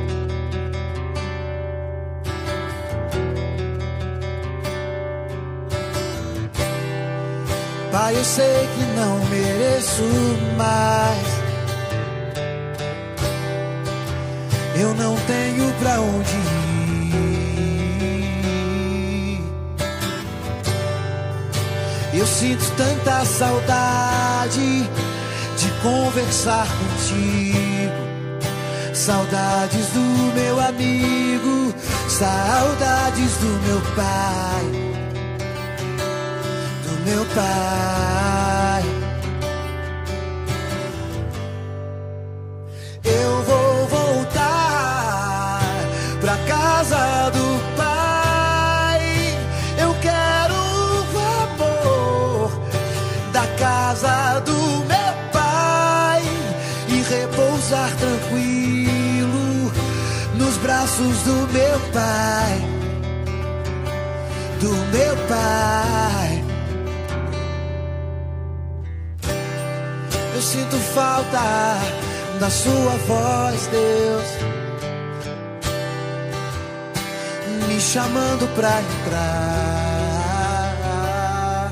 Pai, eu sei que não mereço mais eu não tenho pra onde ir. Eu sinto tanta saudade de conversar contigo, saudades do meu amigo, saudades do meu pai, do meu pai. Eu vou voltar pra casa do pai. Eu quero o amor da casa do meu pai e repousar tranquilo nos braços do meu pai, do meu pai. Eu sinto falta da sua voz, Deus, me chamando pra entrar.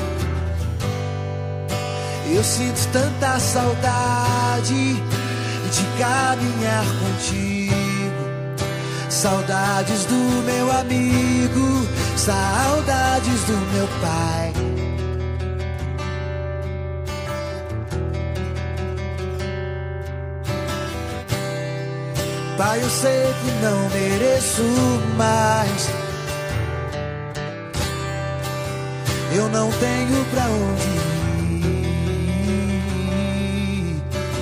Eu sinto tanta saudade de caminhar contigo, saudades do meu amigo, saudades do meu pai. Pai, eu sei que não mereço mais, eu não tenho pra onde ir.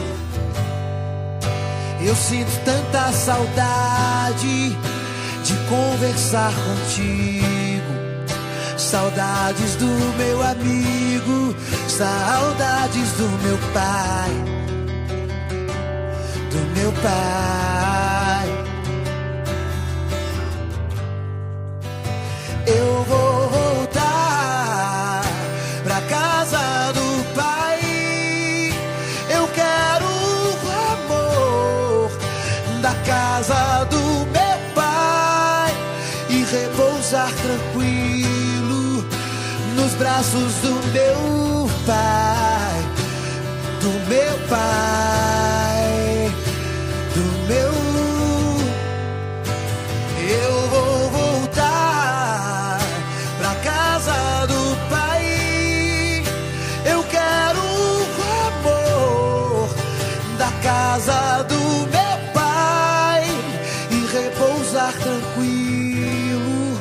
Eu sinto tanta saudade de conversar contigo, saudades do meu amigo, saudades do meu pai, do meu pai. Eu vou voltar pra casa do pai. Eu quero o amor da casa do meu pai e repousar tranquilo nos braços do meu pai, do meu pai, do meu. Eu vou voltar pra casa do pai. Eu quero o amor da casa do meu pai e repousar tranquilo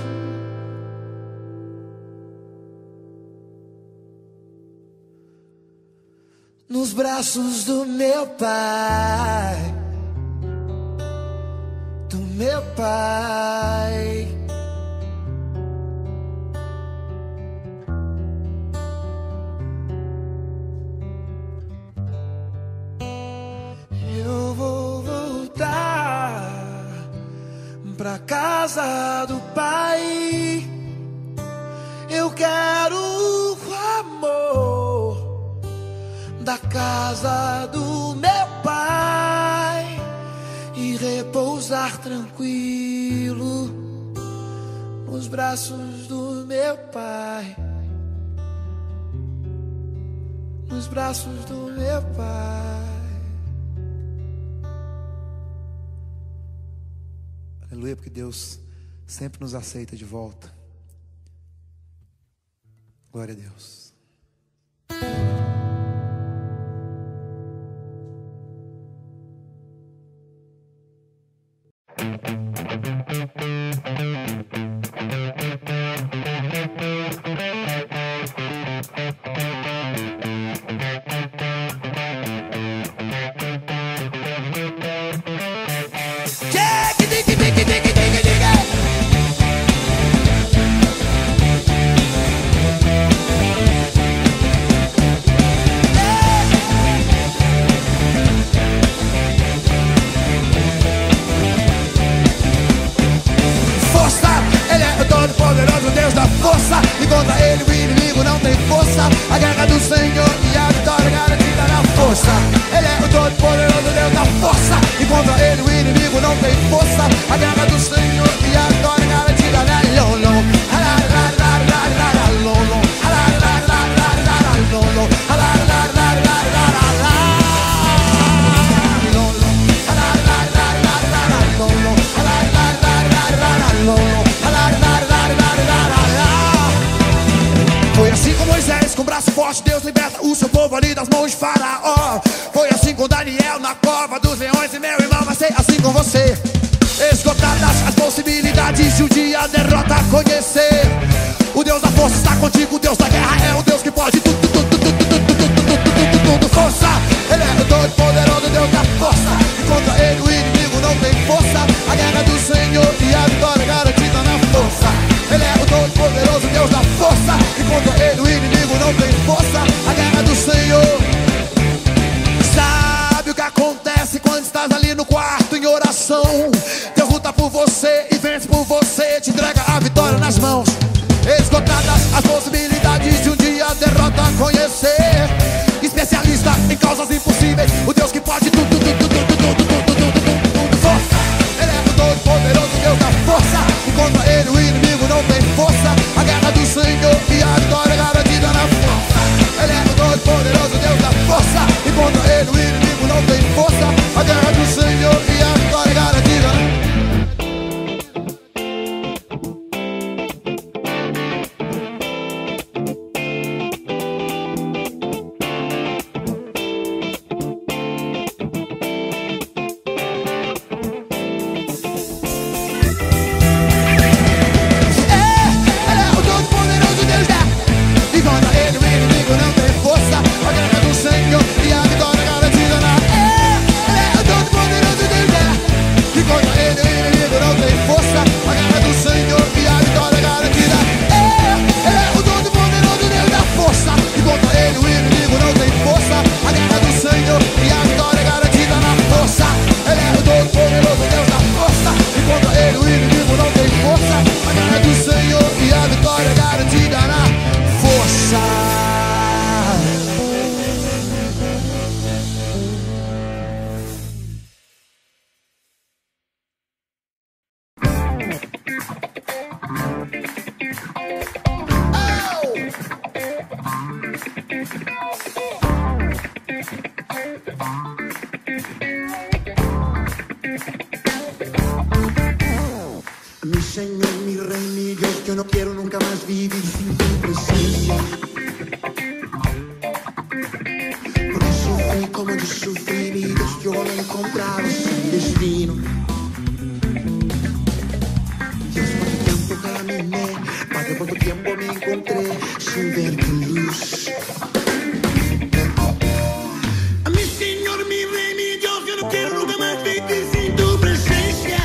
nos braços do meu pai, do meu pai. Eu vou voltar pra casa do pai. Eu quero o amor da casa do meu pai e repousar tranquilo nos braços do meu pai, nos braços do meu pai. Aleluia, porque Deus sempre nos aceita de volta. Glória a Deus. E contra ele o inimigo não tem força. A guerra do Senhor e a vitória garantida na força. Ele é o todo poderoso Deus da força. E contra ele o inimigo não tem força. A guerra do Senhor e a vitória garantida na lolo. forte, Deus liberta o seu povo ali das mãos de Faraó. Foi assim com Daniel na cova dos leões, e meu irmão vai ser assim com você. Esgotadas as possibilidades de um dia a derrota conhecer. O Deus da força está contigo, o Deus da guerra é o Deus que pode tudo. Força, Ele é o todo poderoso, Deus da força. E contra Ele o inimigo não tem força. A guerra do Senhor e a vitória garantida na força. Ele é o todo poderoso, Deus da força. E contra Ele o inimigo não tem força. A guerra do Senhor. Sabe o que acontece quando estás ali no quarto em oração? Deus luta por você e vence por você, te entrega a vitória nas mãos. Esgotadas as possibilidades de um dia a derrota conhecer. Especialista em causas impossíveis, o Deus que pode tudo. Força, Ele é o todo poderoso, Deus da força. E contra Ele o inimigo não tem força. A guerra do Senhor e a vitória garantida na força. Ele é o todo poderoso, Deus da força. E contra Ele o inimigo não tem força. A guerra do Senhor e a vitória garantida na Mi Señor, mi Rey, mi Dios, yo no quiero nunca más vivir sin tu presencia. Porque sufrí como yo sufrí, mi Dios, yo me encontraba sin destino. Dios, cuánto tiempo caminé, Padre, cuánto tiempo me encontré sin ver tu luz. A mi Señor, mi Rey, mi Dios, yo no quiero nunca más vivir sin tu presencia.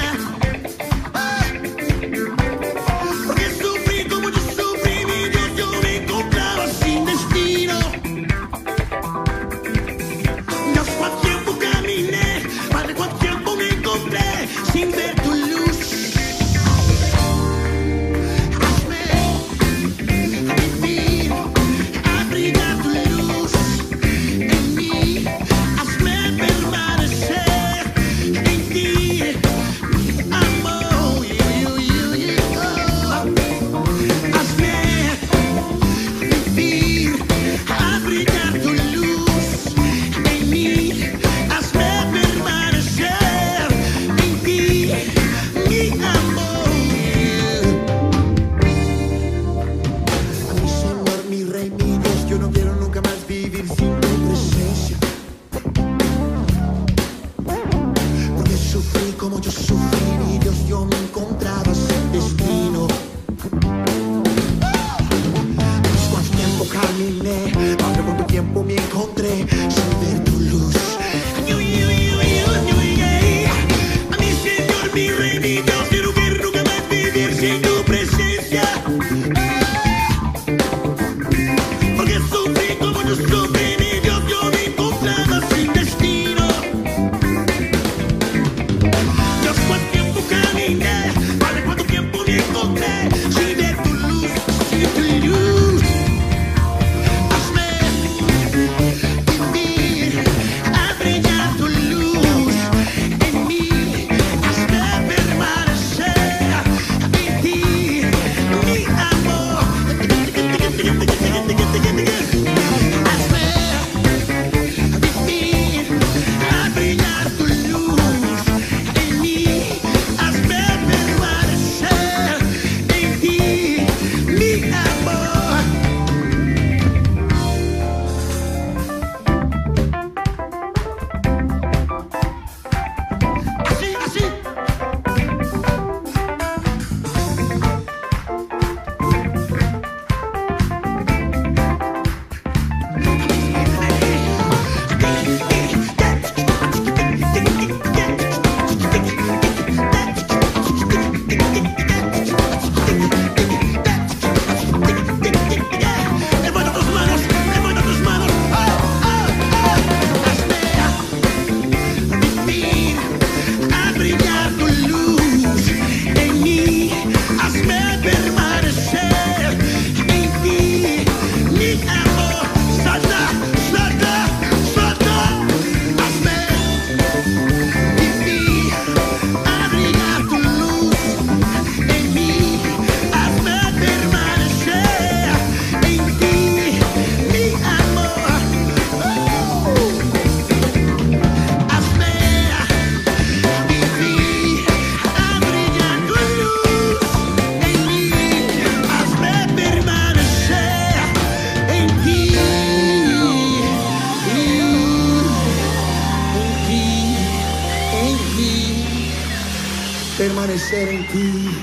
permanecer em ti.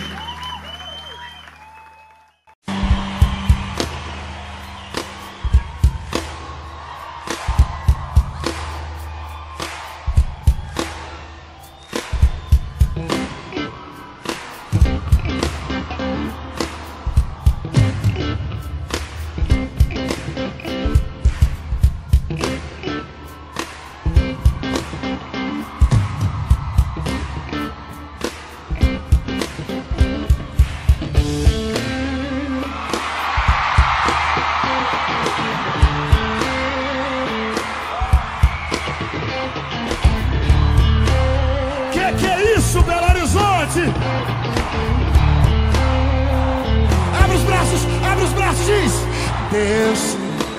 Que é isso, Belo Horizonte? Abre os braços, diz: Deus,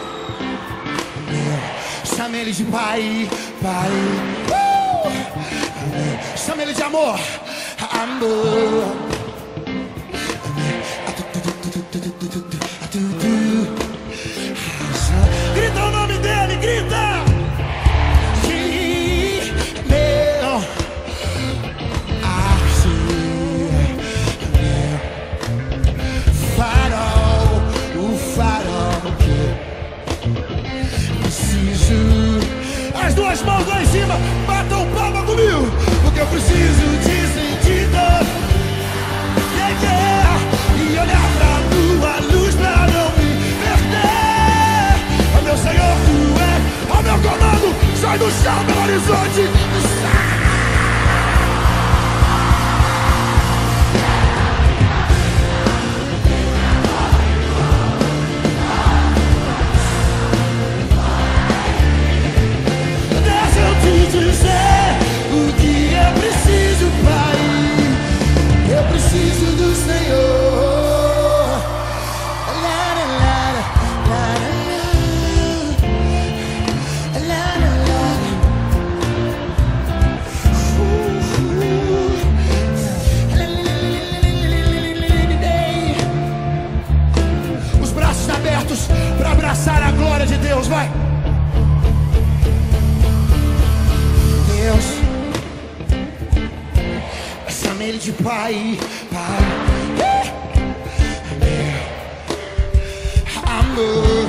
chama ele de pai, pai. Chama ele de amor, amor. Grita o nome dele, grita. As duas mãos lá em cima, batam palma comigo, porque eu preciso de sentido. E olhar pra tua luz pra não me perder. Ó meu Senhor, tu é, ó meu comando, sai do chão, Belo Horizonte. Dizer o que eu preciso, Pai. Eu preciso do Senhor. La, la, la, la, la, la, la. Os braços abertos para abraçar a glória de Deus, vai. Chama ele de pai, pai. Amor.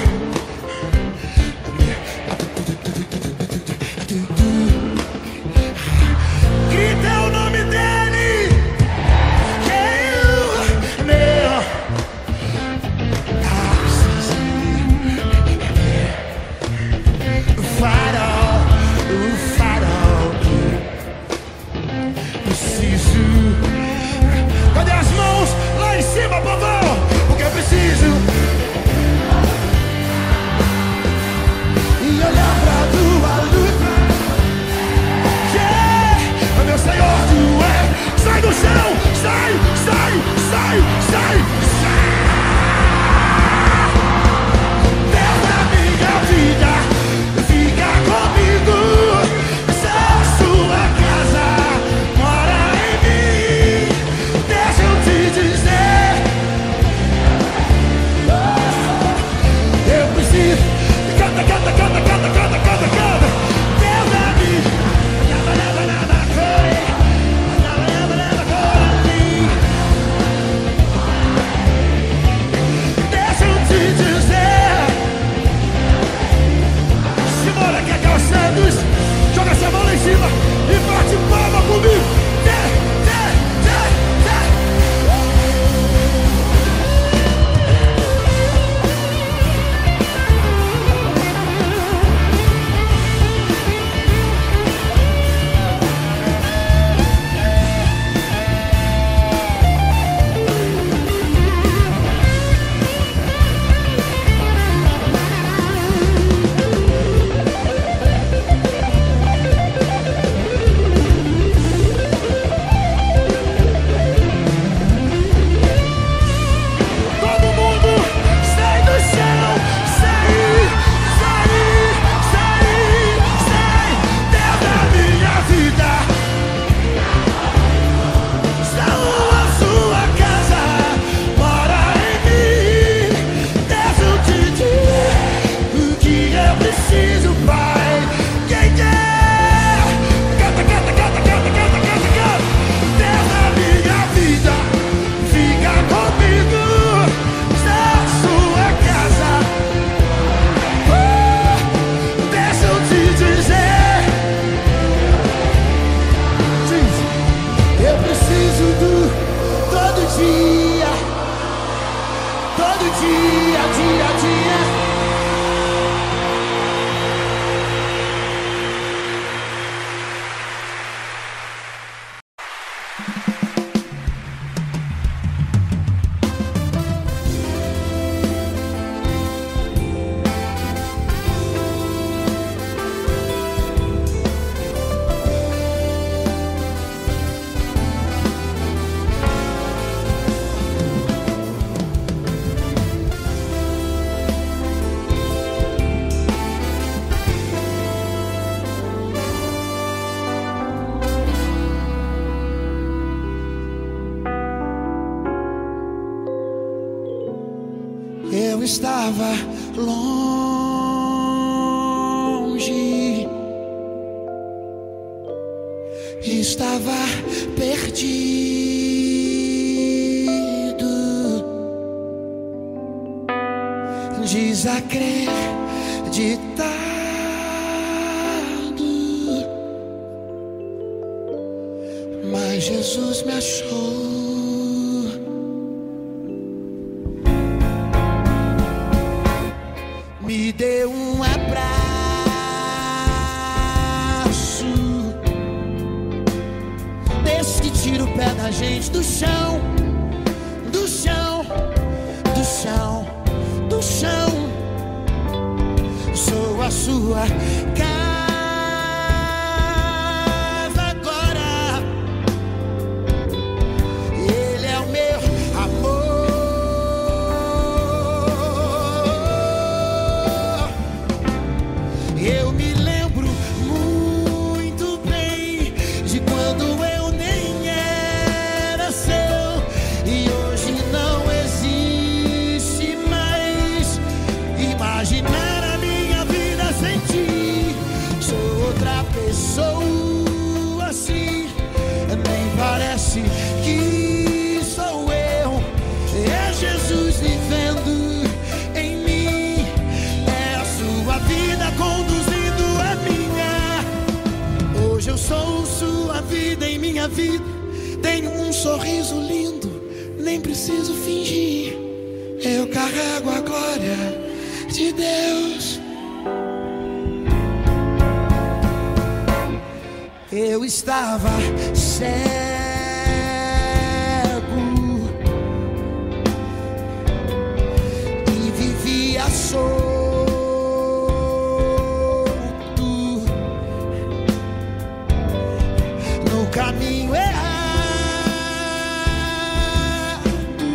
Grita o nome dele. Meu farol, o farol. Preciso. Cadê as mãos? Lá em cima, povão. Porque eu preciso. estava longe, estava perdido, desacreditado, mas Jesus me achou. Me deu um abraço, desse que tira o pé da gente do chão, do chão, do chão, do chão. Sou a sua casa agora. Ele é o meu amor. Eu me lembro muito bem de quando eu nem era seu, e hoje não existe mais imaginar a minha vida sem ti. Sou outra pessoa assim, nem parece que sou eu. É Jesus vivendo em mim, é a sua vida conduzindo a minha. Hoje eu sou sua vida em minha vida. Tenho um sorriso lindo, nem preciso fingir. Eu carrego a glória de Deus. Eu estava cego e vivia solto no caminho errado,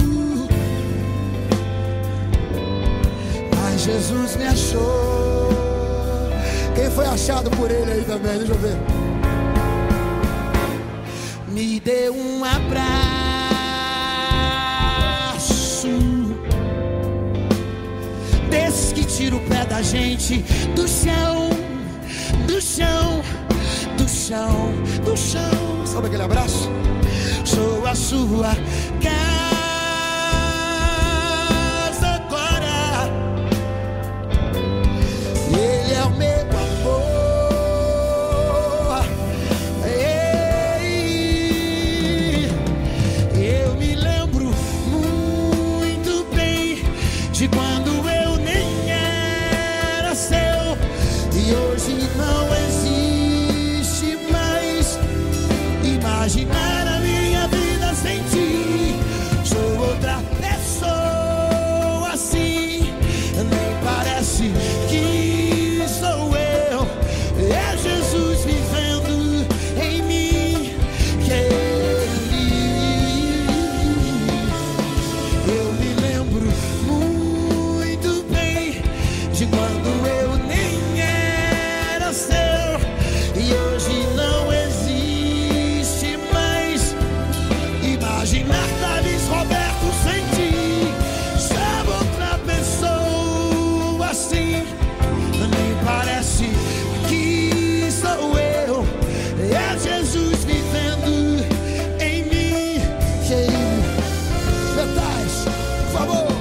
mas Jesus me achou. Quem foi achado por ele aí também? Deixa eu ver. Me deu um abraço, desses que tira o pé da gente do chão, do chão, do chão, do chão. Sabe aquele abraço? Sou a sua casa agora. Ele é o meu amor. Eu me lembro muito bem de quando eu nem era seu, e hoje não existe mais imaginar a minha vida sem ti. Sou outra pessoa assim, nem parece que sou eu. É Jesus vivendo em mim, que eu me lembro muito bem de quando eu nem era seu, e hoje não existe mais imaginar Thales Roberto sem ti. Sabe outra pessoa assim, nem parece que sou eu. É Jesus vivendo em mim. Metais, por favor.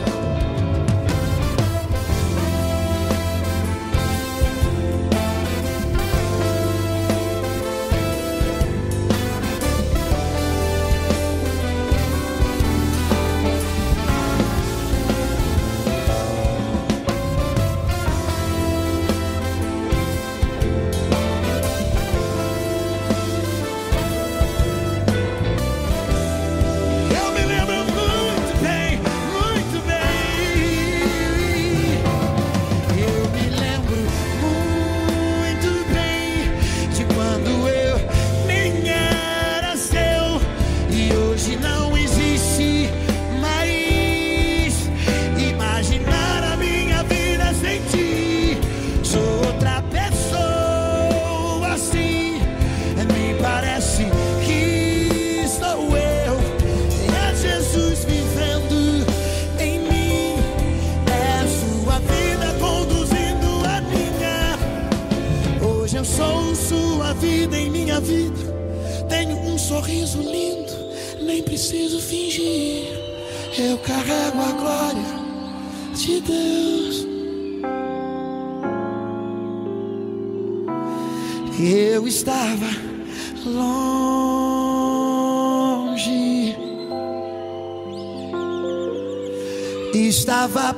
preciso fingir, eu carrego a glória de Deus. Eu estava longe, estava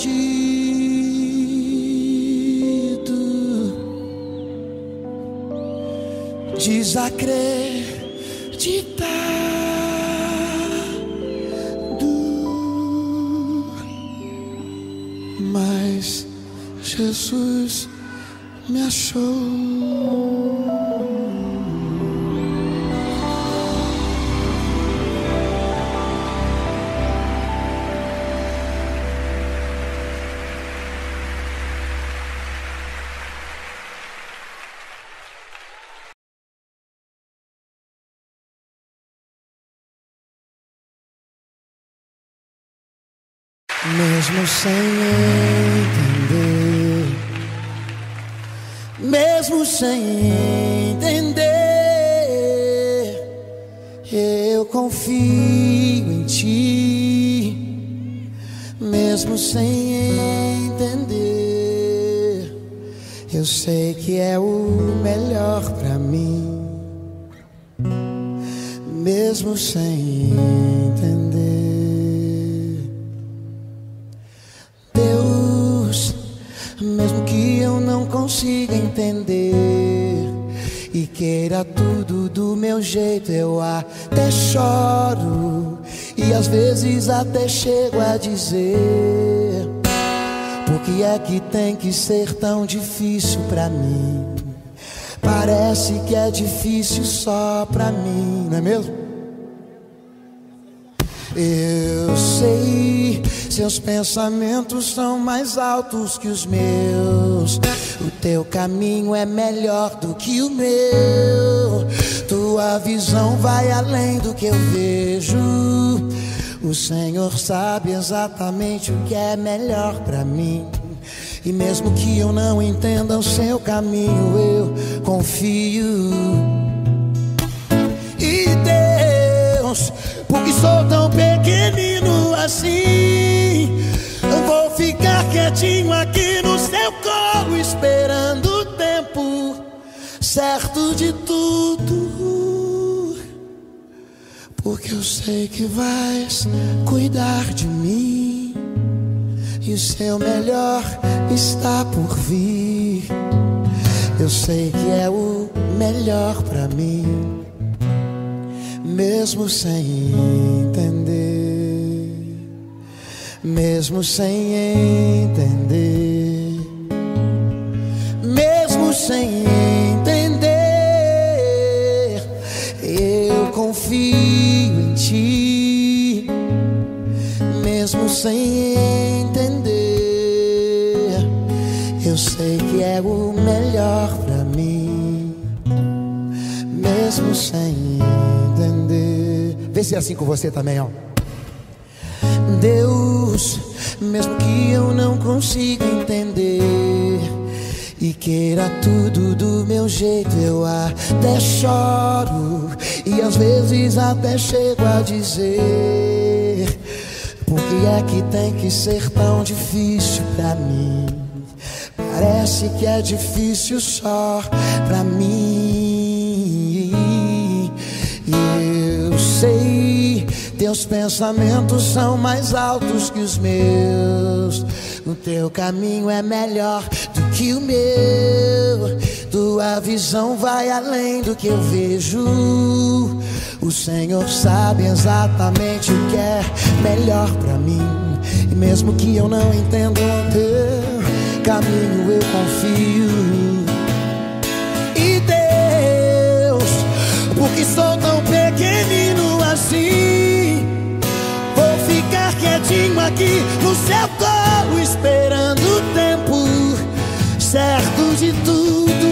perdido, desacreditado, mas Jesus me achou. Mesmo sem entender, mesmo sem entender, eu confio em Ti. Mesmo sem entender, eu sei que é o melhor pra mim. Mesmo sem entender, mesmo que eu não consiga entender e queira tudo do meu jeito, eu até choro e às vezes até chego a dizer: por que é que tem que ser tão difícil pra mim? Parece que é difícil só pra mim, não é mesmo? Eu sei, seus pensamentos são mais altos que os meus. O teu caminho é melhor do que o meu. Tua visão vai além do que eu vejo. O Senhor sabe exatamente o que é melhor pra mim. E mesmo que eu não entenda o seu caminho, eu confio. E Deus, porque sou tão pequenino assim, eu vou ficar quietinho aqui no seu colo, esperando o tempo certo de tudo, porque eu sei que vais cuidar de mim e o seu melhor está por vir. Eu sei que é o melhor pra mim, mesmo sem entender, mesmo sem entender, mesmo sem entender, eu confio em Ti. Mesmo sem entender, eu sei que é o melhor pra mim, mesmo sem entender. Vê se é assim com você também, ó. Deus, mesmo que eu não consiga entender e queira tudo do meu jeito, eu até choro e às vezes até chego a dizer: por que é que tem que ser tão difícil pra mim? Parece que é difícil só pra mim. E eu sei, teus pensamentos são mais altos que os meus. O teu caminho é melhor do que o meu. Tua visão vai além do que eu vejo. O Senhor sabe exatamente o que é melhor pra mim. E mesmo que eu não entenda o teu caminho, eu confio. E Deus, porque sou tão pequenino assim, vou ficar quietinho aqui no seu colo, esperando o tempo certo de tudo,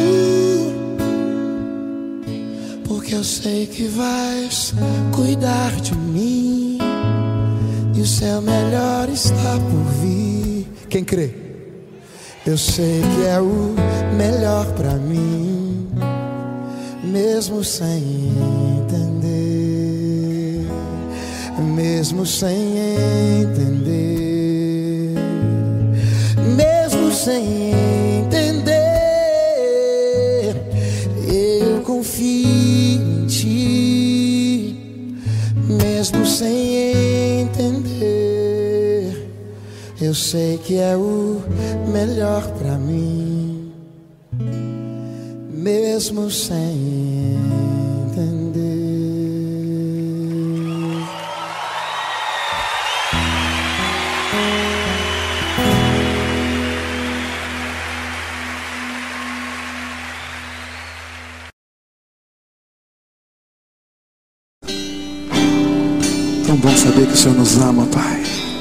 porque eu sei que vais cuidar de mim e o seu melhor está por vir. Quem crê? Eu sei que é o melhor pra mim, mesmo sem entender. mesmo sem entender, mesmo sem entender, eu confio em ti, mesmo sem entender, eu sei que é o melhor pra mim, mesmo sem entender. Tão bom saber que o Senhor nos ama, Pai.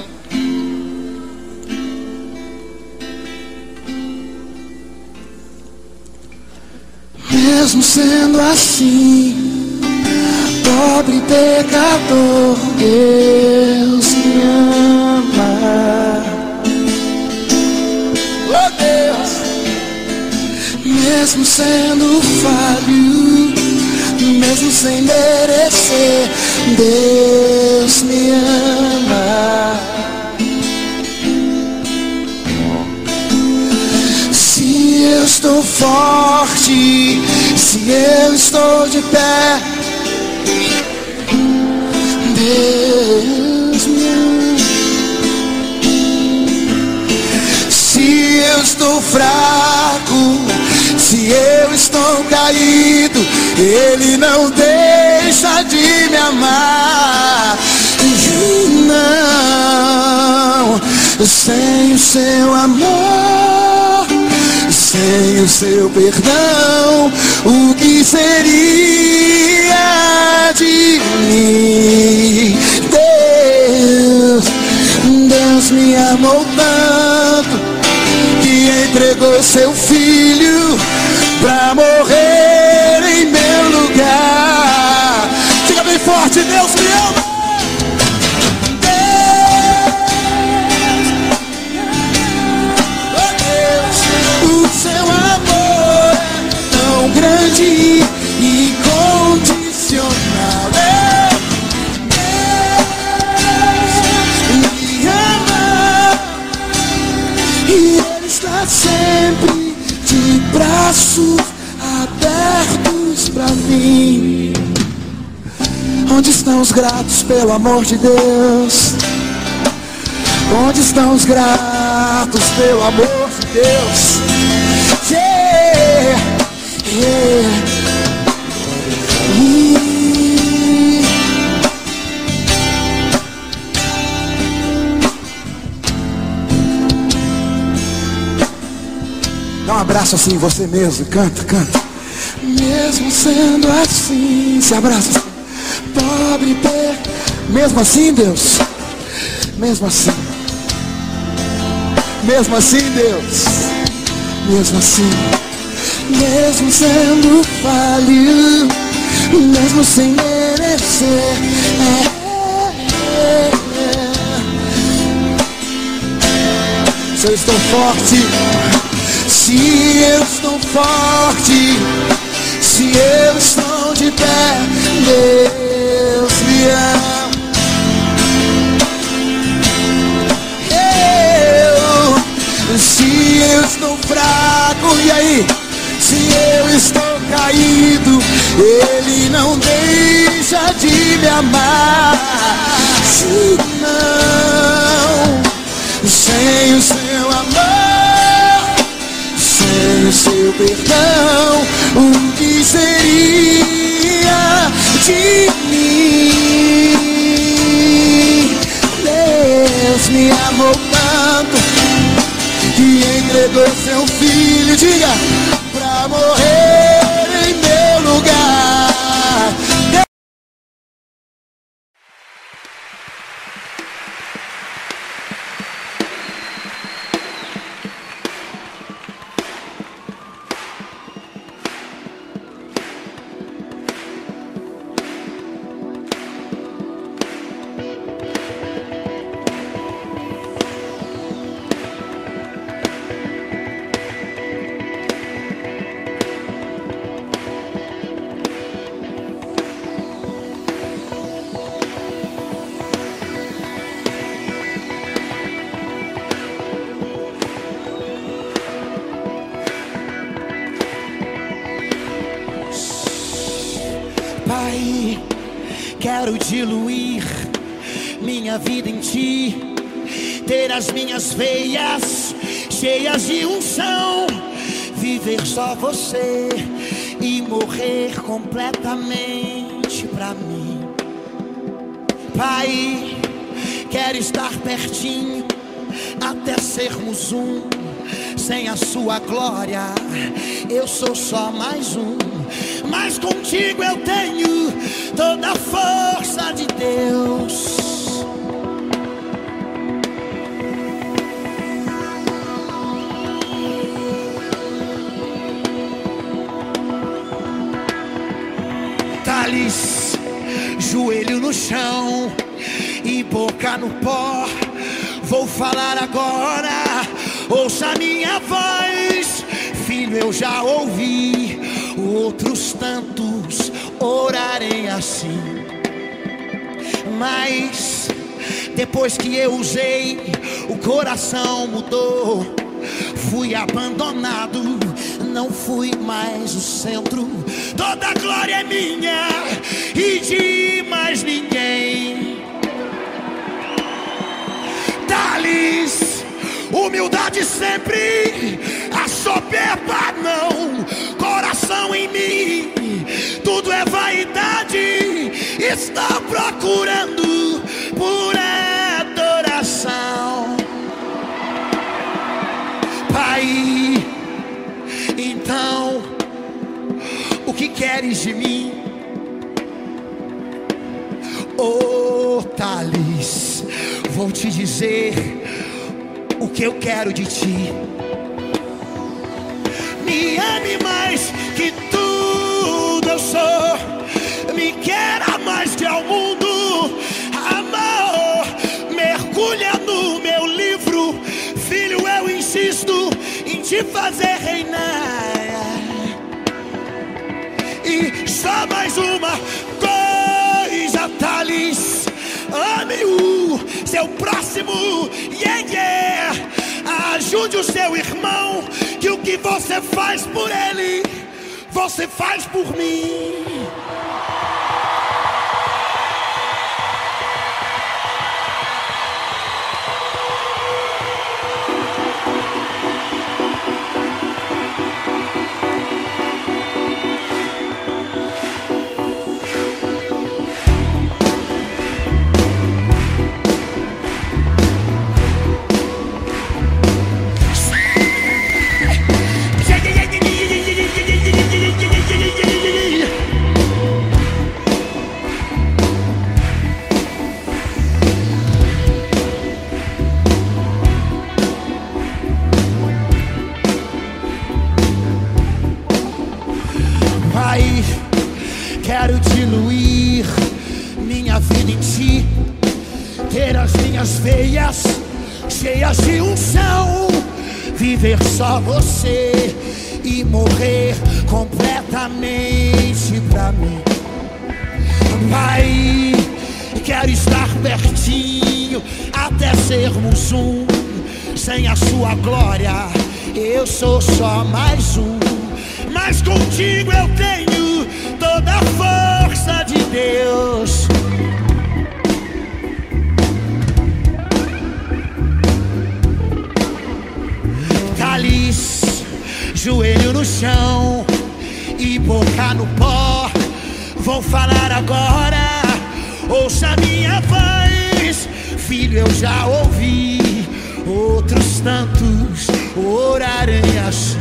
Mesmo sendo assim, pobre pecador, Deus me ama. Oh Deus, mesmo sendo falho, mesmo sem merecer, Deus me ama. Se eu estou forte, se eu estou de pé, Deus me ama. Se eu estou fraco, se eu estou caído, Ele não deixa de me amar. Não, sem o seu amor, sem o seu perdão, o que seria de mim? Deus me amou tanto que entregou seu filho pra morrer em meu lugar. Diga bem forte, Deus me ama. Grande e condicional, Deus me ama e Ele está sempre de braços abertos pra mim. Onde estão os gratos pelo amor de Deus? Onde estão os gratos pelo amor de Deus? Yeah. Dá um abraço assim em você mesmo, canta, canta. Mesmo sendo assim, se abraça assim. Pobre Mesmo assim, Deus. Mesmo assim. Mesmo assim, Deus. mesmo assim, mesmo sendo falho, mesmo sem merecer, se eu estou forte, se eu estou forte, se eu estou de pé, Deus me ama. Se eu estou fraco, e aí? Se eu estou caído, Ele não deixa de me amar. Se não, sem o seu amor, sem o seu perdão, o que seria de mim? Deus me amou tanto que entregou seu filho, diga, pra morrer em meu lugar. quero diluir minha vida em ti, ter as minhas veias cheias de unção, viver só você e morrer completamente pra mim. Pai, quero estar pertinho até sermos um. Sem a sua glória eu sou só mais um, mas contigo eu tenho toda a força de Deus. Thales, joelho no chão e boca no pó, vou falar agora, ouça minha voz. Filho, eu já ouvi outros tantos orarem assim, mas depois que eu usei, o coração mudou. Fui abandonado, não fui mais o centro. Toda a glória é minha e de mais ninguém. Thales, humildade sempre, a soberba não. Coração em mim, tudo é vaidade. Estou procurando por adoração. Pai, então, o que queres de mim? Oh, Thales, vou te dizer o que eu quero de ti. Me ame mais que tudo eu sou, me queira mais que ao mundo. Amor, mergulha no meu livro. Filho, eu insisto em te fazer reinar. E só mais uma coisa, Thales, ame o seu próximo, yeah, yeah. Ajude o seu irmão, que o que você faz por ele, você faz por mim. Pai, quero diluir minha vida em ti, ter as minhas veias cheias de unção, viver só você e morrer completamente pra mim. Pai, quero estar pertinho até sermos um. Sem a sua glória eu sou só mais um, mas contigo eu tenho toda a força de Deus. Thales, joelho no chão e boca no pó, vou falar agora, ouça minha voz. Filho, eu já ouvi outros tantos orarem assim,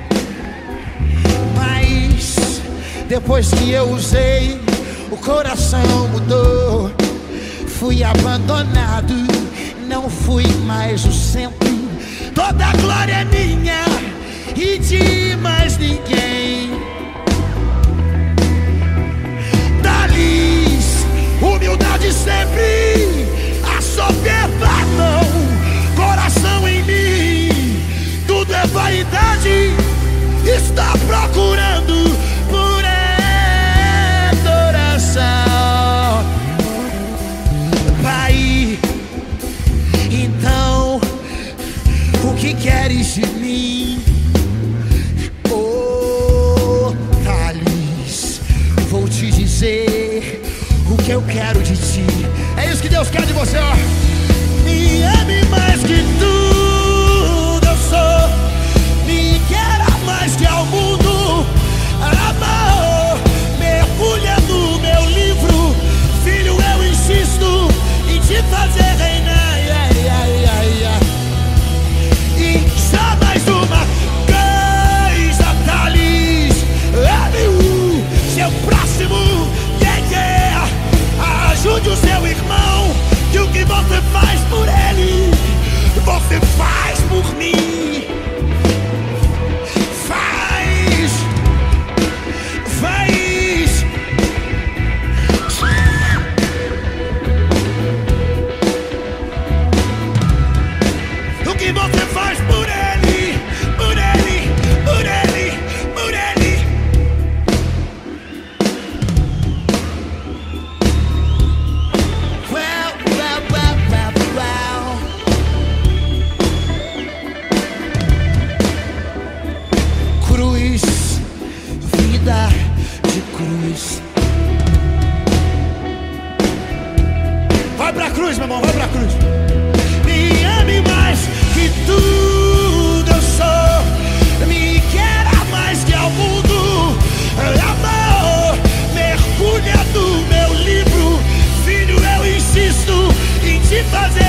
mas depois que eu usei, o coração mudou. Fui abandonado, não fui mais o centro. Toda a glória é minha e de mais ninguém. Thales, humildade sempre, a soberba não. Coração em mim, tudo é vaidade. Está procurando por adoração. Pai, então, o que queres de mim? Oh, Thales, vou te dizer o que eu quero de ti. É isso que Deus quer de você, ó. Me ame mais que tudo eu sou. Me queira mais que ao mundo. Amor, mergulha no meu livro. Filho, eu insisto em te fazer reinar. E só mais uma coisa, Thales. Ame o seu próximo. Ajude o seu irmão, que o que você faz por ele, você faz por mim. Faz. O que você faz por ele, por ele, por ele, por ele. Cruz, vida de cruz. Vai pra cruz, meu irmão, vai pra cruz. Me ame mais que tudo eu sou. Me queira mais que ao mundo. Amor, mergulha no meu livro. Filho, eu insisto em te fazer